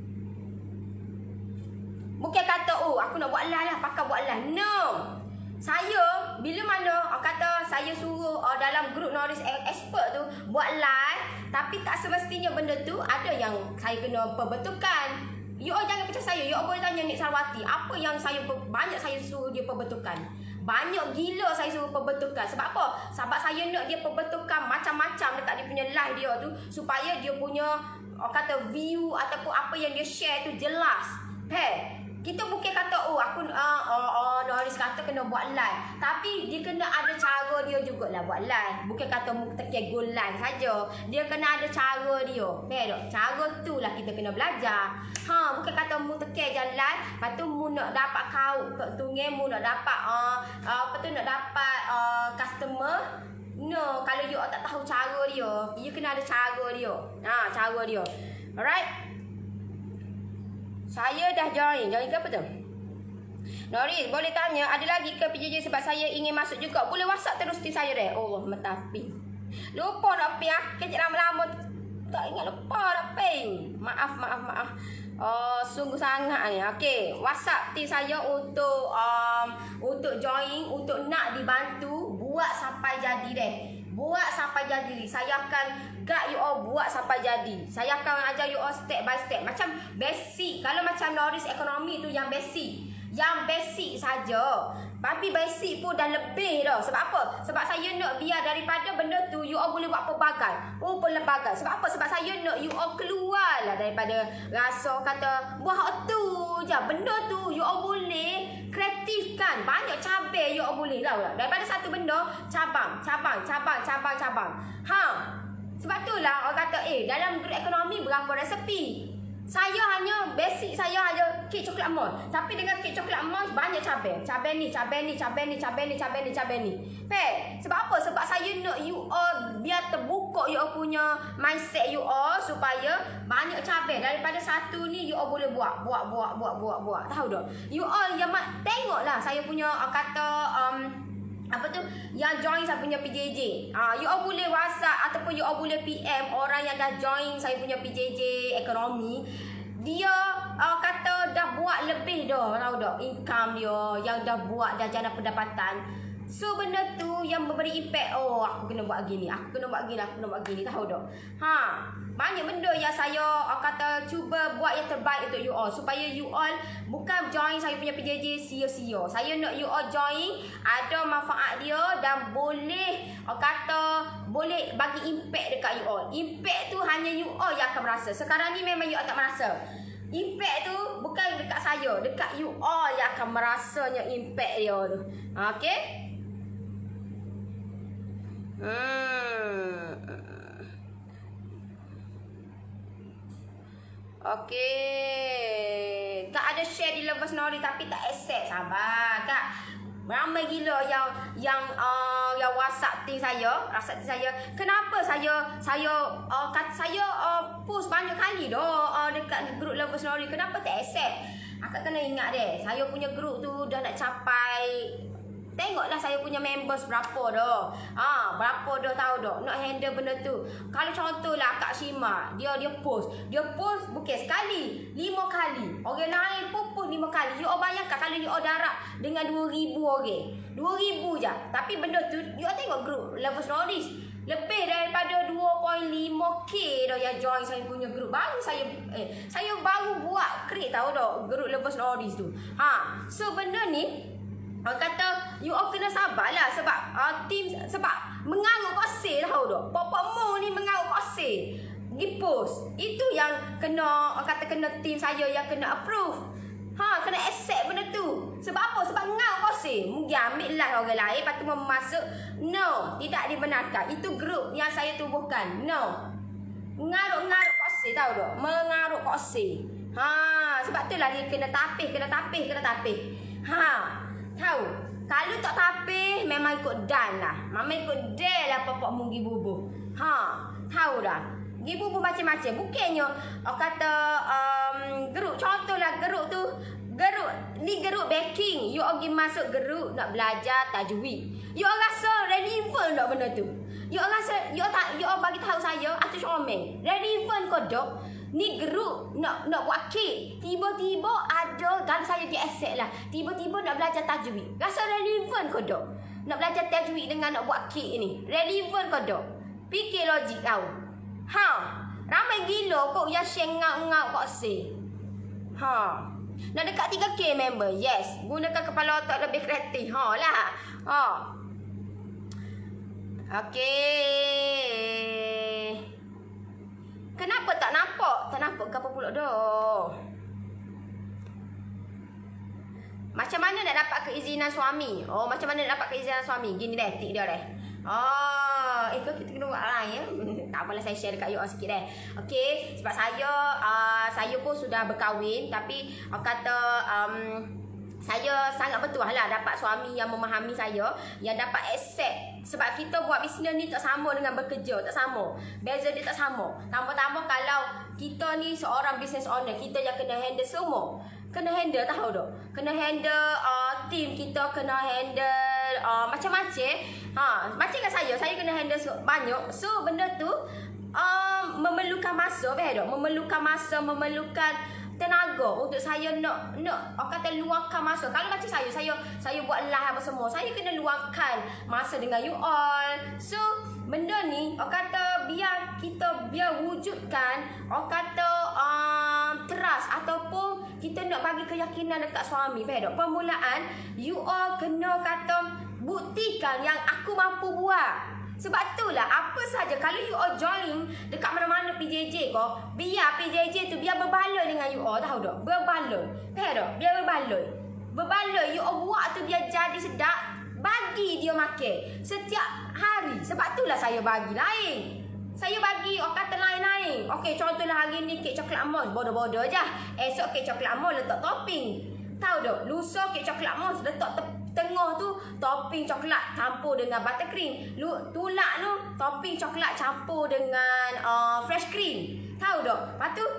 Bukan kata oh aku nak buat live lah, pakai buat live. No. Saya bila mana orang kata saya suruh uh, dalam grup Noris Expert tu buat live, tapi tak semestinya benda tu ada yang saya kena perbetulkan. You all jangan percaya saya. You all boleh tanya Nik Sarwati, apa yang saya banyak saya suruh dia perbetulkan. Banyak gila saya suruh perbetulkan. Sebab apa? Sebab saya nak dia perbetulkan macam-macam dekat dia punya live dia tu supaya dia punya orang kata view ataupun apa yang dia share tu jelas. Hey, kita bukan kata oh aku uh, uh, uh, Noris kata kena buat live, tapi dia kena ada cara dia jugalah buat live. Bukan kata mu tekan go live saja. Dia kena ada cara dia. Faham tak? Cara tu lah kita kena belajar. Ha, bukan kata mu tekan je live, lepas tu mu nak dapat kau ke tunggu mu nak dapat uh, uh, apa tu nak dapat uh, customer. No, kalau you tak tahu cara dia, you kena ada cara dia. Ha, cara dia. Alright? Saya dah join. Join ke apa tu? Noris, boleh tanya ada lagi ke P J J sebab saya ingin masuk juga. Boleh WhatsApp terus ti saya deh. Allah metapi. Lupa dah ping. Kecik lama-lama tak ingat lupa dah ping. Maaf, maaf, maaf. Oh, sungguh sangat ni. Okey, WhatsApp ti saya untuk um, untuk join, untuk nak dibantu buat sampai jadi deh. Buat sampai jadi. Saya akan guide you all buat sampai jadi. Saya akan ajar you all step by step. Macam basic. Kalau macam Noris ekonomi tu yang basic. Yang basic saja. Tapi basic pun dah lebih dah. Sebab apa? Sebab saya nak biar daripada benda tu you all boleh buat pelbagai. Oh, pelbagai. Sebab apa? Sebab saya nak you all keluar lah daripada rasa kata buat tu je. Benda tu you all boleh kreatifkan. Banyak cabai you all boleh lah. Daripada satu benda, cabang, cabang, cabang, cabang, cabang. Ha. Sebab itulah orang kata, eh dalam grup ekonomi berapa resepi? Saya hanya basic saya hanya kek coklat malt. Tapi dengan kek coklat malt banyak cabai. Cabai ni, cabai ni, cabai ni, cabai ni, cabai ni, cabai ni. Pe, sebab apa? Sebab saya nak you all biar terbuka you all punya mindset you all supaya banyak cabai. Daripada satu ni you all boleh buat, buat, buat, buat, buat, buat. Tahu tak? You all yang tengoklah saya punya uh, kata um, apa tu yang join saya punya P J J. Ah, you all boleh WhatsApp ataupun you all boleh P M orang yang dah join saya punya P J J ekonomi. Dia uh, kata dah buat lebih dah, tahu tak? Income dia yang dah buat dah jana pendapatan. So benda tu yang memberi impact. Oh, aku kena buat gini, aku kena buat gini, aku kena buat gini, tahu tak? Ha, banyak benda yang saya uh, kata cuba buat yang terbaik untuk you all supaya you all bukan join saya punya P J J sia-sia. Saya nak you all join ada manfaat dia dan boleh uh, kata boleh bagi impact dekat you all. Impact tu hanya you all yang akan merasa. Sekarang ni memang you all tak merasa. Impact tu bukan dekat saya, dekat you all yang akan merasanya impact dia tu. Okey? Hmm. Okey. Kak ada share di Lovers Nori tapi tak accept. Sabar, Kak. Ramai gila yang yang uh, yang WhatsApp team saya, WhatsApp team saya. Kenapa saya saya uh, kat, saya uh, post banyak kali dah uh, dekat grup Lovers Nori. Kenapa tak accept? Akak kena ingat deh, saya punya grup tu dah nak capai. Tengoklah saya punya members berapa dah. Ah, ha, berapa dah tahu dah nak handle benda tu. Kalau contohlah Kak Shima, dia dia post. Dia post bukan sekali, lima kali. Orang lain pun post lima kali. You all bayangkan kalau you all darab dengan dua ribu orang. dua ribu je. Tapi benda tu you all tengok grup Lovers Stories. Lebih daripada dua koma lima K dah yang join saya punya grup. Baru saya eh saya baru buat create tahu dah grup Lovers Stories tu. Ha, so benda ni orang kata you all kena sabarlah sebab uh, team sebab mengarut koseh tahu tak. Pop-pop mo ni mengarut koseh. Pergi post. Itu yang kena orang kata kena team saya yang kena approve. Ha, kena accept benda tu. Sebab apa? Sebab mengarut koseh. Mungkin ambil lah orang lain lepas tu memasuk. No, tidak dibenarkan. Itu grup yang saya tubuhkan. No. Mengarut-mengarut koseh tahu tak. Mengarut koseh. Ha, sebab tu lah dia kena tapih, kena tapih, kena tapih. Ha. Tahu, kalau tak tapih memang ikut dan lah. Mama ikut dan lah pokok munggi bubuh. Ha, tahu dah. Gi bubuh macam-macam. Bukannya oh, kata um, geruk contohlah geruk tu, geruk ni geruk baking. You pergi masuk geruk nak belajar tajwid. You rasa relevant tak benda tu? You rasa you tak you bagi tahu saya atau comel. Relevant ke dok? Ni geruk nak nak buat kek. Tiba-tiba ada kalau saya di accept lah. Tiba-tiba nak belajar tajwid. Rasa relevan ke dok? Nak belajar tajwid dengan nak buat kek ni. Relevan ke dok? Fikir logik kau. Ha, ramai gila kok yang share ngau-ngau kok si. Ha. Nak dekat tiga K member. Yes, gunakan kepala otak lebih kreatif. Ha lah. Ha. Okey. Kenapa tak nampak? Tak nampak ke apa pula dah? Macam mana nak dapat keizinan suami? Oh, macam mana nak dapat keizinan suami? Gini deh, tik dia deh. Oh, eh kau kita kena buat lain ya. Tak apalah saya share dekat you all sikit deh. Okey, sebab saya uh, saya pun sudah berkahwin tapi uh, kata um, saya sangat betul lah dapat suami yang memahami saya, yang dapat accept. Sebab kita buat bisnes ni tak sama dengan bekerja, tak sama. Beza dia tak sama. Tambah-tambah kalau kita ni seorang business owner, kita yang kena handle semua. Kena handle tahu tak? Kena handle uh, team kita, kena handle uh, macam-macam. Ha, macam kat saya, saya kena handle banyak. So benda tu uh, memerlukan masa, faham tak? Memerlukan masa, memerlukan tenaga untuk saya nak nak orang kata luangkan masa. Kalau macam saya, saya saya buat live apa semua, saya kena luangkan masa dengan you all. So benda ni orang kata biar kita biar wujudkan orang kata um, trust ataupun kita nak bagi keyakinan dekat suami. Faham tak? Permulaan you all kena kata buktikan yang aku mampu buat. Sebab itulah apa saja kalau you all join dekat mana-mana P J J kau, biar P J J tu biar berbaloi dengan you all, tahu tak? Berbaloi. Faham tak? Biar berbaloi. Berbaloi you all buat tu biar jadi sedap, bagi dia makan setiap hari. Sebab itulah saya bagi lain. saya bagi orang kata lain-lain. Okey, contohlah hari ni kek coklat amos, bodoh-bodoh je. Esok kek coklat amos letak topping. Tahu tak? Lusa kek coklat amos letak te tengah tu topping coklat campur dengan buttercream. Lu tulak tu topping coklat campur dengan uh, fresh cream. Tahu tak? Lepas tu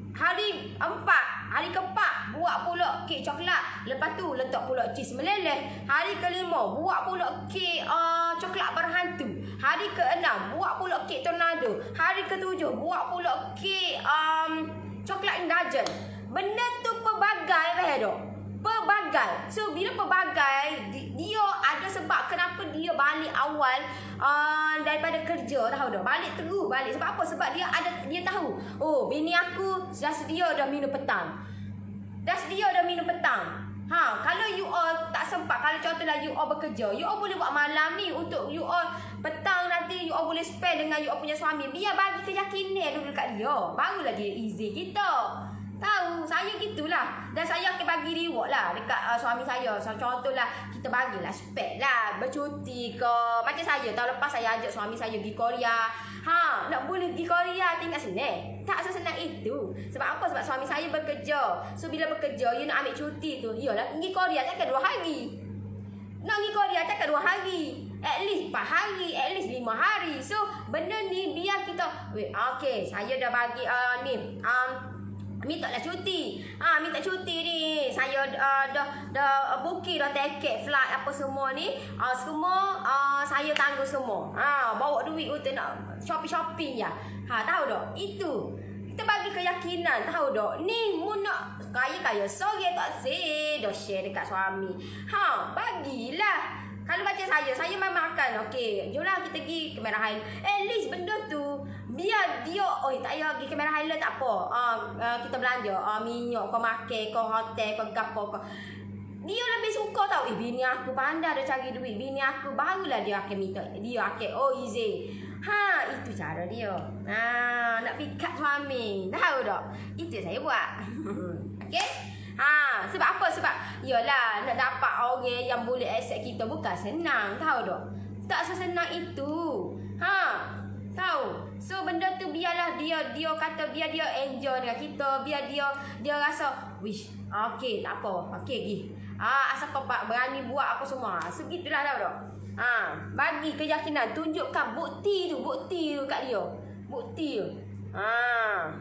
hari empat, hari keempat buat pula kek coklat. Lepas tu letak pula cheese meleleh. Hari kelima buat pula kek uh, coklat berhantu. Hari keenam buat pula kek tornado. Hari ketujuh buat pula kek um, coklat indulgent. Benda tu pelbagai lah dok. Pelbagai. So bila pelbagai, dia ada sebab kenapa dia balik awal uh, daripada kerja, tahu dah. Balik terus balik. Sebab apa? Sebab dia ada dia tahu. Oh, bini aku dah sedia dah minum petang. Dah sedia dah minum petang. Ha, kalau you all tak sempat, kalau contohlah you all bekerja, you all boleh buat malam ni untuk you all petang nanti you all boleh spend dengan you all punya suami. Biar bagi keyakinan dulu dekat dia. Barulah dia easy kita. Tahu, saya gitulah. Dan saya akan bagi reward lah dekat uh, suami saya. So, contohlah, kita bagilah spek lah. Bercuti ke. Macam saya, tahun lepas saya ajak suami saya pergi Korea. Ha, nak boleh pergi Korea tinggal senang. Tak sesenang itu. Sebab apa? Sebab suami saya bekerja. So, bila bekerja, you nak ambil cuti tu. Yalah, pergi Korea takkan dua hari. Nak pergi Korea takkan dua hari. At least empat hari, at least lima hari. So, benda ni biar kita, wait, okay, saya dah bagi uh, ni. Um, minta lah cuti. Ha, minta cuti ni. Saya uh, dah dah booking dah tiket, flight apa semua ni. Uh, semua uh, saya tanggung semua. Ha, bawa duit untuk nak shopping-shopping je. Ha, tahu tak? Itu. Kita bagi keyakinan, tahu tak? Ni mu nak kaya-kaya sore tak sih. Dah share dekat suami. Ha, bagilah. Kalau macam saya, saya memang akan, okey, jomlah kita pergi ke Merah Highland. At least benda tu, biar dia, oh tak payah pergi ke Merah Highland tak apa. Uh, uh, kita belanja, uh, minyak, kau makan, kau hotel, kau gapo, kau. Dia lebih suka tau, eh bini aku pandai dah cari duit. Bini aku barulah dia akan minta, dia akan, oh easy. Ha, itu cara dia. Ha, nak pikat suami. Tahu tak? Itu saya buat. Okey? Ha, sebab apa? Sebab yalah nak dapat orang yang boleh accept kita bukan senang, tahu tak? Tak sesenang itu. Ha, tahu. So benda tu biarlah dia dia kata biar dia enjoy dengan kita, biar dia dia rasa wish. Okey, tak apa. Okey pergi. Ah, asal kau berani buat apa semua. So gitulah tahu tak? Ha, bagi keyakinan, tunjukkan bukti tu, bukti tu kat dia. Bukti tu. Ha.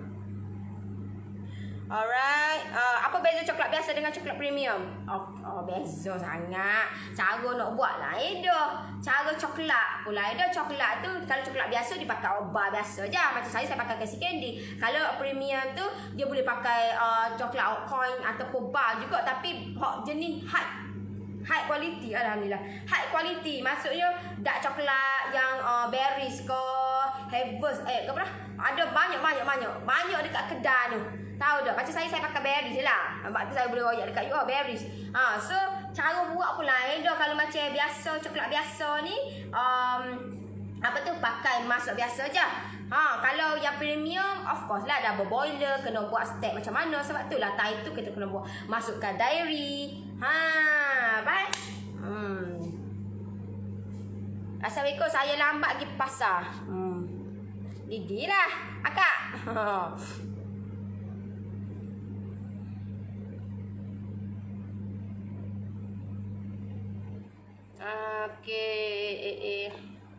Alright, uh, apa beza coklat biasa dengan coklat premium? Oh, oh beza sangat. Cara nak buat lain dah. Cara coklat pun lain dah. Coklat tu, kalau coklat biasa dia pakai obat biasa je. Macam saya, saya pakai kasi candy. Kalau premium tu, dia boleh pakai uh, coklat coin ataupun bar juga. Tapi jenis high high quality, alhamdulillah. High quality maksudnya dak coklat yang uh, berries ke, harvest eh ke apa dah? Ada banyak-banyak banyak. Banyak dekat kedai tu. Tahu tak? Macam saya, saya pakai berries je lah. Sebab tu saya boleh royak dekat you all, berries. Ha, so, cara buat pun lain dah. Kalau macam biasa, coklat biasa ni, um, apa tu, pakai masak biasa je. Ha, kalau yang premium, of course lah, double boiler, kena buat step macam mana. Sebab tu lah, Thai tu kita kena buat, masukkan dairy. Ha, baik. Hmm. Assalamualaikum, saya lambat pergi pasar. Hmm. Gigi lah, akak. Okey, eh, eh.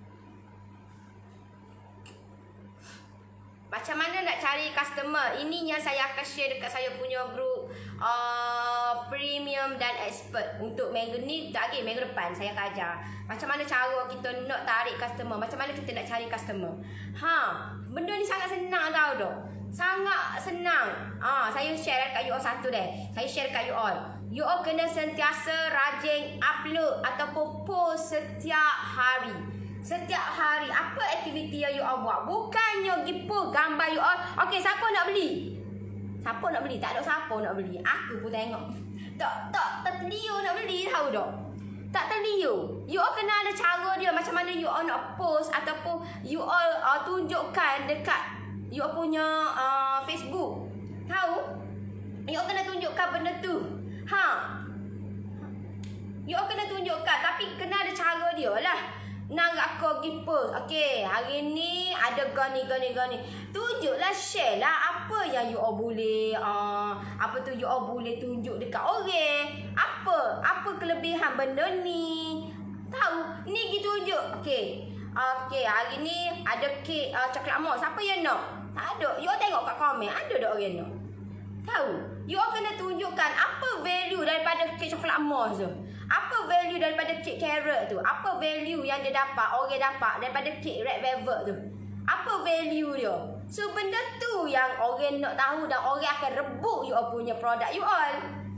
Macam mana nak cari customer? Ini yang saya akan share dekat saya punya group uh, premium dan expert. Untuk minggu ni, tak lagi minggu depan saya akan ajar macam mana cara kita nak tarik customer, macam mana kita nak cari customer. Ha, benda ni sangat senang tau dok. Sangat senang. Ah, ha, saya share dekat you all satu deh. Saya share dekat you all. You all kena sentiasa rajin upload ataupun post setiap hari. Setiap hari. Apa aktiviti yang you all buat? Bukannya pergi post gambar you all. Okey, siapa nak beli? Siapa nak beli? Tak ada siapa nak beli. Aku pun tengok. Tak, tak, tak terliur nak beli, tahu tak? Tak terliur. You all kena ada cara dia macam mana you all nak post ataupun you all uh, tunjukkan dekat you all punya uh, Facebook. Tahu? You all kena tunjukkan benda tu. Ha. You all kena tunjukkan, tapi kena ada cara dia lah. Nang aku gipo. Okey, hari ni ada gani gani gani. Tunjuklah, share lah apa yang you all boleh uh, apa tu you all boleh tunjuk dekat orang. Apa? Apa kelebihan benda ni? Tahu? Ni gitu tunjuk. Okey. Okey, hari ni ada kek uh, coklat moss. Siapa yang nak? Tak ada. You all tengok kat komen, ada tak orang nak? Tahu? You all kena tunjukkan apa value daripada kek coklat moss tu. Apa value daripada kek carrot tu? Apa value yang dia dapat, orang dapat daripada kek red velvet tu? Apa value dia? So benda tu yang orang nak tahu dan orang akan rebut you all punya produk you all.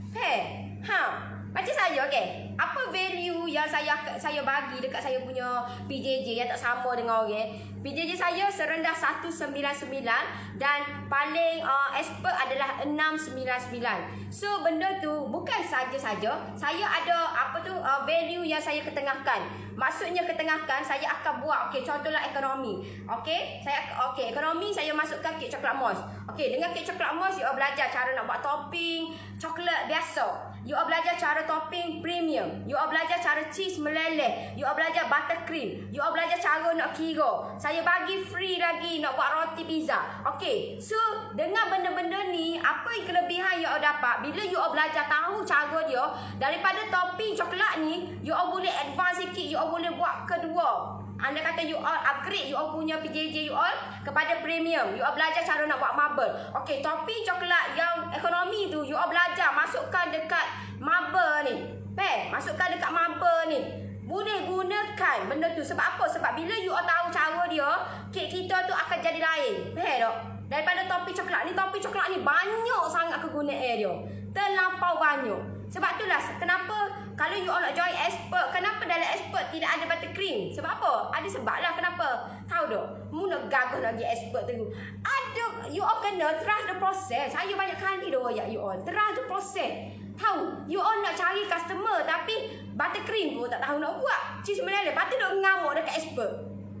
Hey, ha. Macam saya, okey. Apa value yang saya saya bagi dekat saya punya P J J yang tak sama dengan orang? P J J saya serendah seratus sembilan puluh sembilan dan paling uh, expert adalah enam sembilan sembilan. So benda tu bukan saja-saja saya ada apa tu uh, value yang saya ketengahkan. Maksudnya ketengahkan saya akan buat okey contohlah ekonomi. Okey, saya okey ekonomi saya masukkan kek coklat moss. Okey, dengan kek coklat moss you all belajar cara nak buat topping coklat biasa. You all belajar cara topping premium. You all belajar cara cheese meleleh. You all belajar buttercream. You all belajar cara nak kira. Saya bagi free lagi nak buat roti pizza. Okey. So, dengan benda-benda ni, apa yang kelebihan you all dapat? Bila you all belajar tahu cara dia, daripada topping coklat ni, you all boleh advance sikit. You all boleh buat kedua. Anda kata you all upgrade you all punya P J J you all kepada premium. You all belajar cara nak buat marble. Okey, topping coklat yang ekonomi tu you all belajar masukkan dekat marble ni. Faham? Masukkan dekat marble ni. Boleh gunakan benda tu. Sebab apa? Sebab bila you all tahu cara dia, kek kita tu akan jadi lain. Faham tak? Daripada topping coklat ni, topping coklat ni banyak sangat kegunaan dia. Terlampau banyak. Sebab itulah kenapa kalau you all nak join expert, kenapa dalam expert tidak ada buttercream? Sebab apa? Ada sebab lah kenapa. Tahu tak? Mu nak gagah nak jadi expert tu. Ada, you all kena trust the process. Saya banyak kali dah royak you all. Trust the process. Tahu? You all nak cari customer tapi buttercream pun tak tahu nak buat. Cik sebenarnya lepas tu duk ngamuk dekat expert.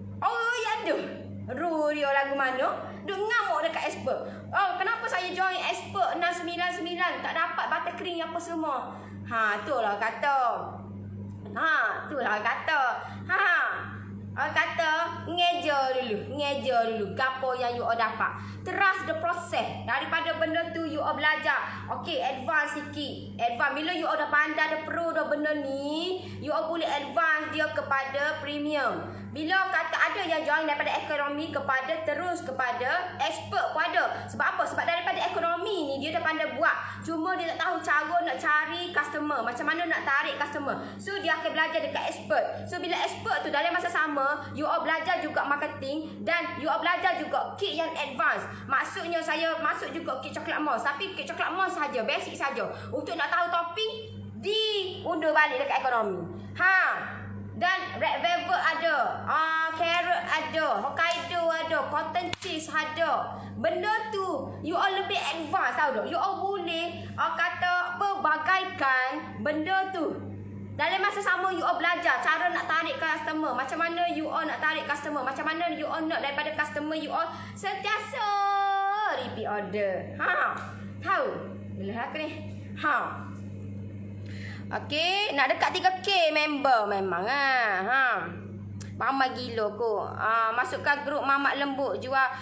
Oh ya ada. Ru dia lagu mana? Duk ngamuk dekat expert. Oh, kenapa saya join expert enam sembilan sembilan tak dapat buttercream apa semua? Ha, itulah kata. Ha, itulah kata. Ha. Orang kata ngeja dulu, ngeja dulu gapo yang you all dapat. Trust the process. Daripada benda tu you all belajar. Okey, advance sikit. Advance bila you all dah pandai dah pro dah benda ni, you all boleh advance dia kepada premium. Bila kata ada yang join daripada ekonomi kepada terus kepada expert pun ada. Sebab apa? Sebab daripada ekonomi ni dia dah pandai buat. Cuma dia tak tahu cara nak cari customer, macam mana nak tarik customer. So dia akan belajar dekat expert. So bila expert tu dalam masa sama, you all belajar juga marketing dan you all belajar juga kit yang advance. Maksudnya saya masuk juga kit coklat moss, tapi kit coklat moss saja, basic saja. Untuk nak tahu topping, diundur balik dekat ekonomi. Ha. Dan red velvet ada, ah carrot ada, Hokkaido ada, cotton cheese ada. Benda tu you all lebih advance tahu tak? You all boleh uh, kata apa bagaikan benda tu. Dalam masa sama you all belajar cara nak tarik customer, macam mana you all nak tarik customer, macam mana you all nak daripada customer you all sentiasa repeat order. Ha. Tahu? Bila aku ni. Ha. Okey, nak dekat tiga K member memang ah. Ha. Ramai gila ko. Ah, masukkan grup Mamak Lembut jual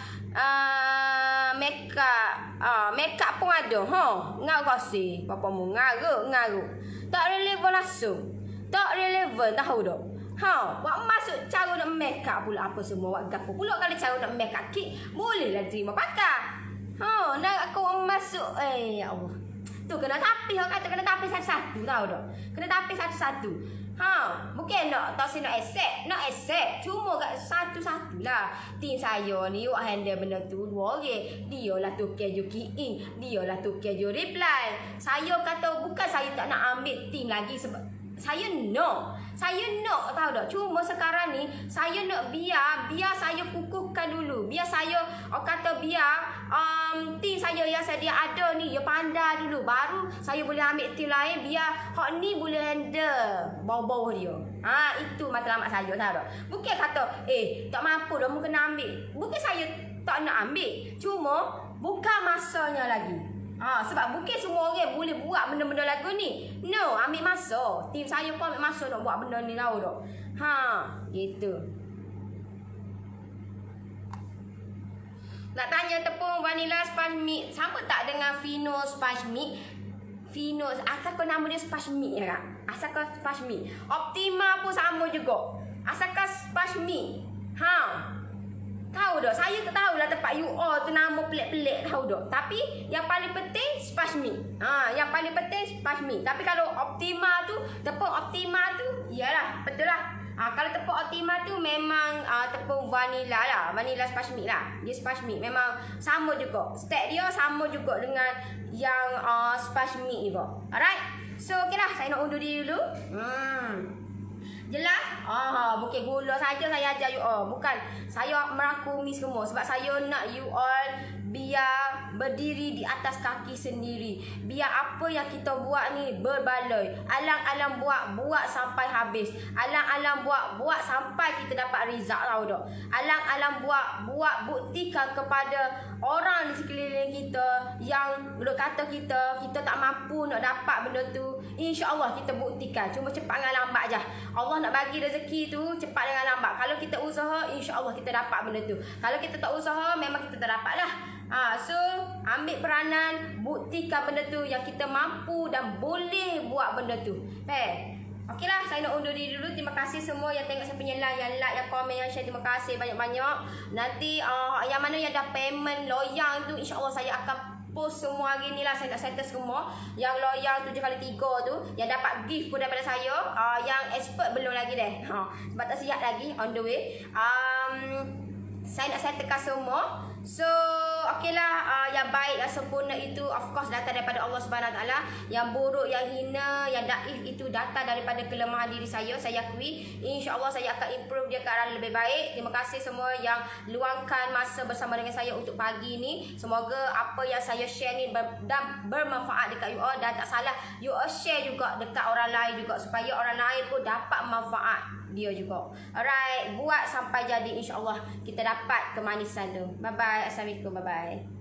ah makeup. Ah, makeup pun ada. Ha. Ngarasi. Bapa mu ngaru, ngaru. Tak relevan langsung. Tak relevan tahu tak? Ha, buat masuk cara nak makeup pula apa semua buat gapo. Pula kalau cara nak makeup kit bolehlah terima pakai. Ha, nak aku masuk eh ya Allah. Tu kena tapis, orang kata kena tapis satu-satu, tahu tak? Kena tapis satu-satu. Ha, bukan nak tak si nak accept, nak accept. Cuma kat satu-satu lah. Tim saya ni buat handle benda tu dua orang. Dia lah tukar je key in, dia lah tukar je reply. Saya kata bukan saya tak nak ambil tim lagi sebab saya nak. Saya nak tahu tak. Cuma sekarang ni saya nak biar biar saya kukuhkan dulu. Biar saya orang kata biar um, tim saya yang sedia ada ni dia pandai dulu. Baru saya boleh ambil tim lain biar hak ni boleh handle bawah-bawah dia. Ha, itu matlamat saya tahu tak. Bukan kata eh tak mampu dah mungkin nak ambil. Bukan saya tak nak ambil. Cuma bukan masanya lagi. Ha, sebab bukan semua orang boleh buat benda-benda lagu ni. No, ambil masa. Tim saya pun ambil masa nak buat benda ni tahu tak. Ha, gitu. Nak tanya tepung vanilla sponge mix sama tak dengan Fino sponge mix? Fino, asalkan nama dia sponge mix ya kak? Asalkan sponge mix. Optima pun sama juga. Asalkan sponge mix. Ha. Tahu tak? Saya tak tahulah tempat you all tu nama pelik-pelik tahu tak? Tapi yang paling penting sponge mix. Ha, yang paling penting sponge mix. Tapi kalau Optima tu, tepung Optima tu, iyalah, betul lah. Ha, kalau tepung Optima tu memang uh, tepung vanilla lah, vanilla sponge mix lah. Dia sponge mix memang sama juga. Step dia sama juga dengan yang uh, sponge mix juga. Alright. So okeylah, saya nak undur diri dulu. Hmm. Jelas? Ah, bukan gula saja saya ajar you all. Bukan saya merakumi semua sebab saya nak you all biar berdiri di atas kaki sendiri. Biar apa yang kita buat ni berbaloi. Alang-alang buat, buat sampai habis. Alang-alang buat, buat sampai kita dapat result tahu tak? Alang-alang buat, buat buktikan kepada orang di sekeliling kita yang duk kata kita, kita tak mampu nak dapat benda tu. InsyaAllah kita buktikan. Cuma cepat dengan lambat je. Allah nak bagi rezeki tu cepat dengan lambat. Kalau kita usaha, insya-Allah kita dapat benda tu. Kalau kita tak usaha, memang kita tak dapat lah. Ha, so, ambil peranan, buktikan benda tu yang kita mampu dan boleh buat benda tu. Hey. Okeylah, saya nak undur diri dulu. Terima kasih semua yang tengok saya punya live, yang like, yang komen, yang share. Terima kasih banyak-banyak. Nanti uh, yang mana yang dah payment loyang tu, insya-Allah saya akan post semua hari ni lah. Saya nak settle semua. Yang loyal tujuh kali tiga tu, yang dapat gift pun daripada saya. uh, Yang expert belum lagi deh, ha, sebab tak siap lagi, on the way. um, Saya nak settlekan semua. So, okeylah, uh, yang baik, yang sempurna itu of course datang daripada Allah Subhanahu Wa Taala. Yang buruk, yang hina, yang daif itu datang daripada kelemahan diri saya. Saya akui. InsyaAllah saya akan improve dia ke arah lebih baik. Terima kasih semua yang luangkan masa bersama dengan saya untuk pagi ni. Semoga apa yang saya share ni ber dan bermanfaat dekat you all. Dan tak salah, you all share juga dekat orang lain juga, supaya orang lain pun dapat manfaat dia juga. Alright, buat sampai jadi, insyaAllah kita dapat kemanisan tu. Bye bye. Assalamualaikum. Bye bye.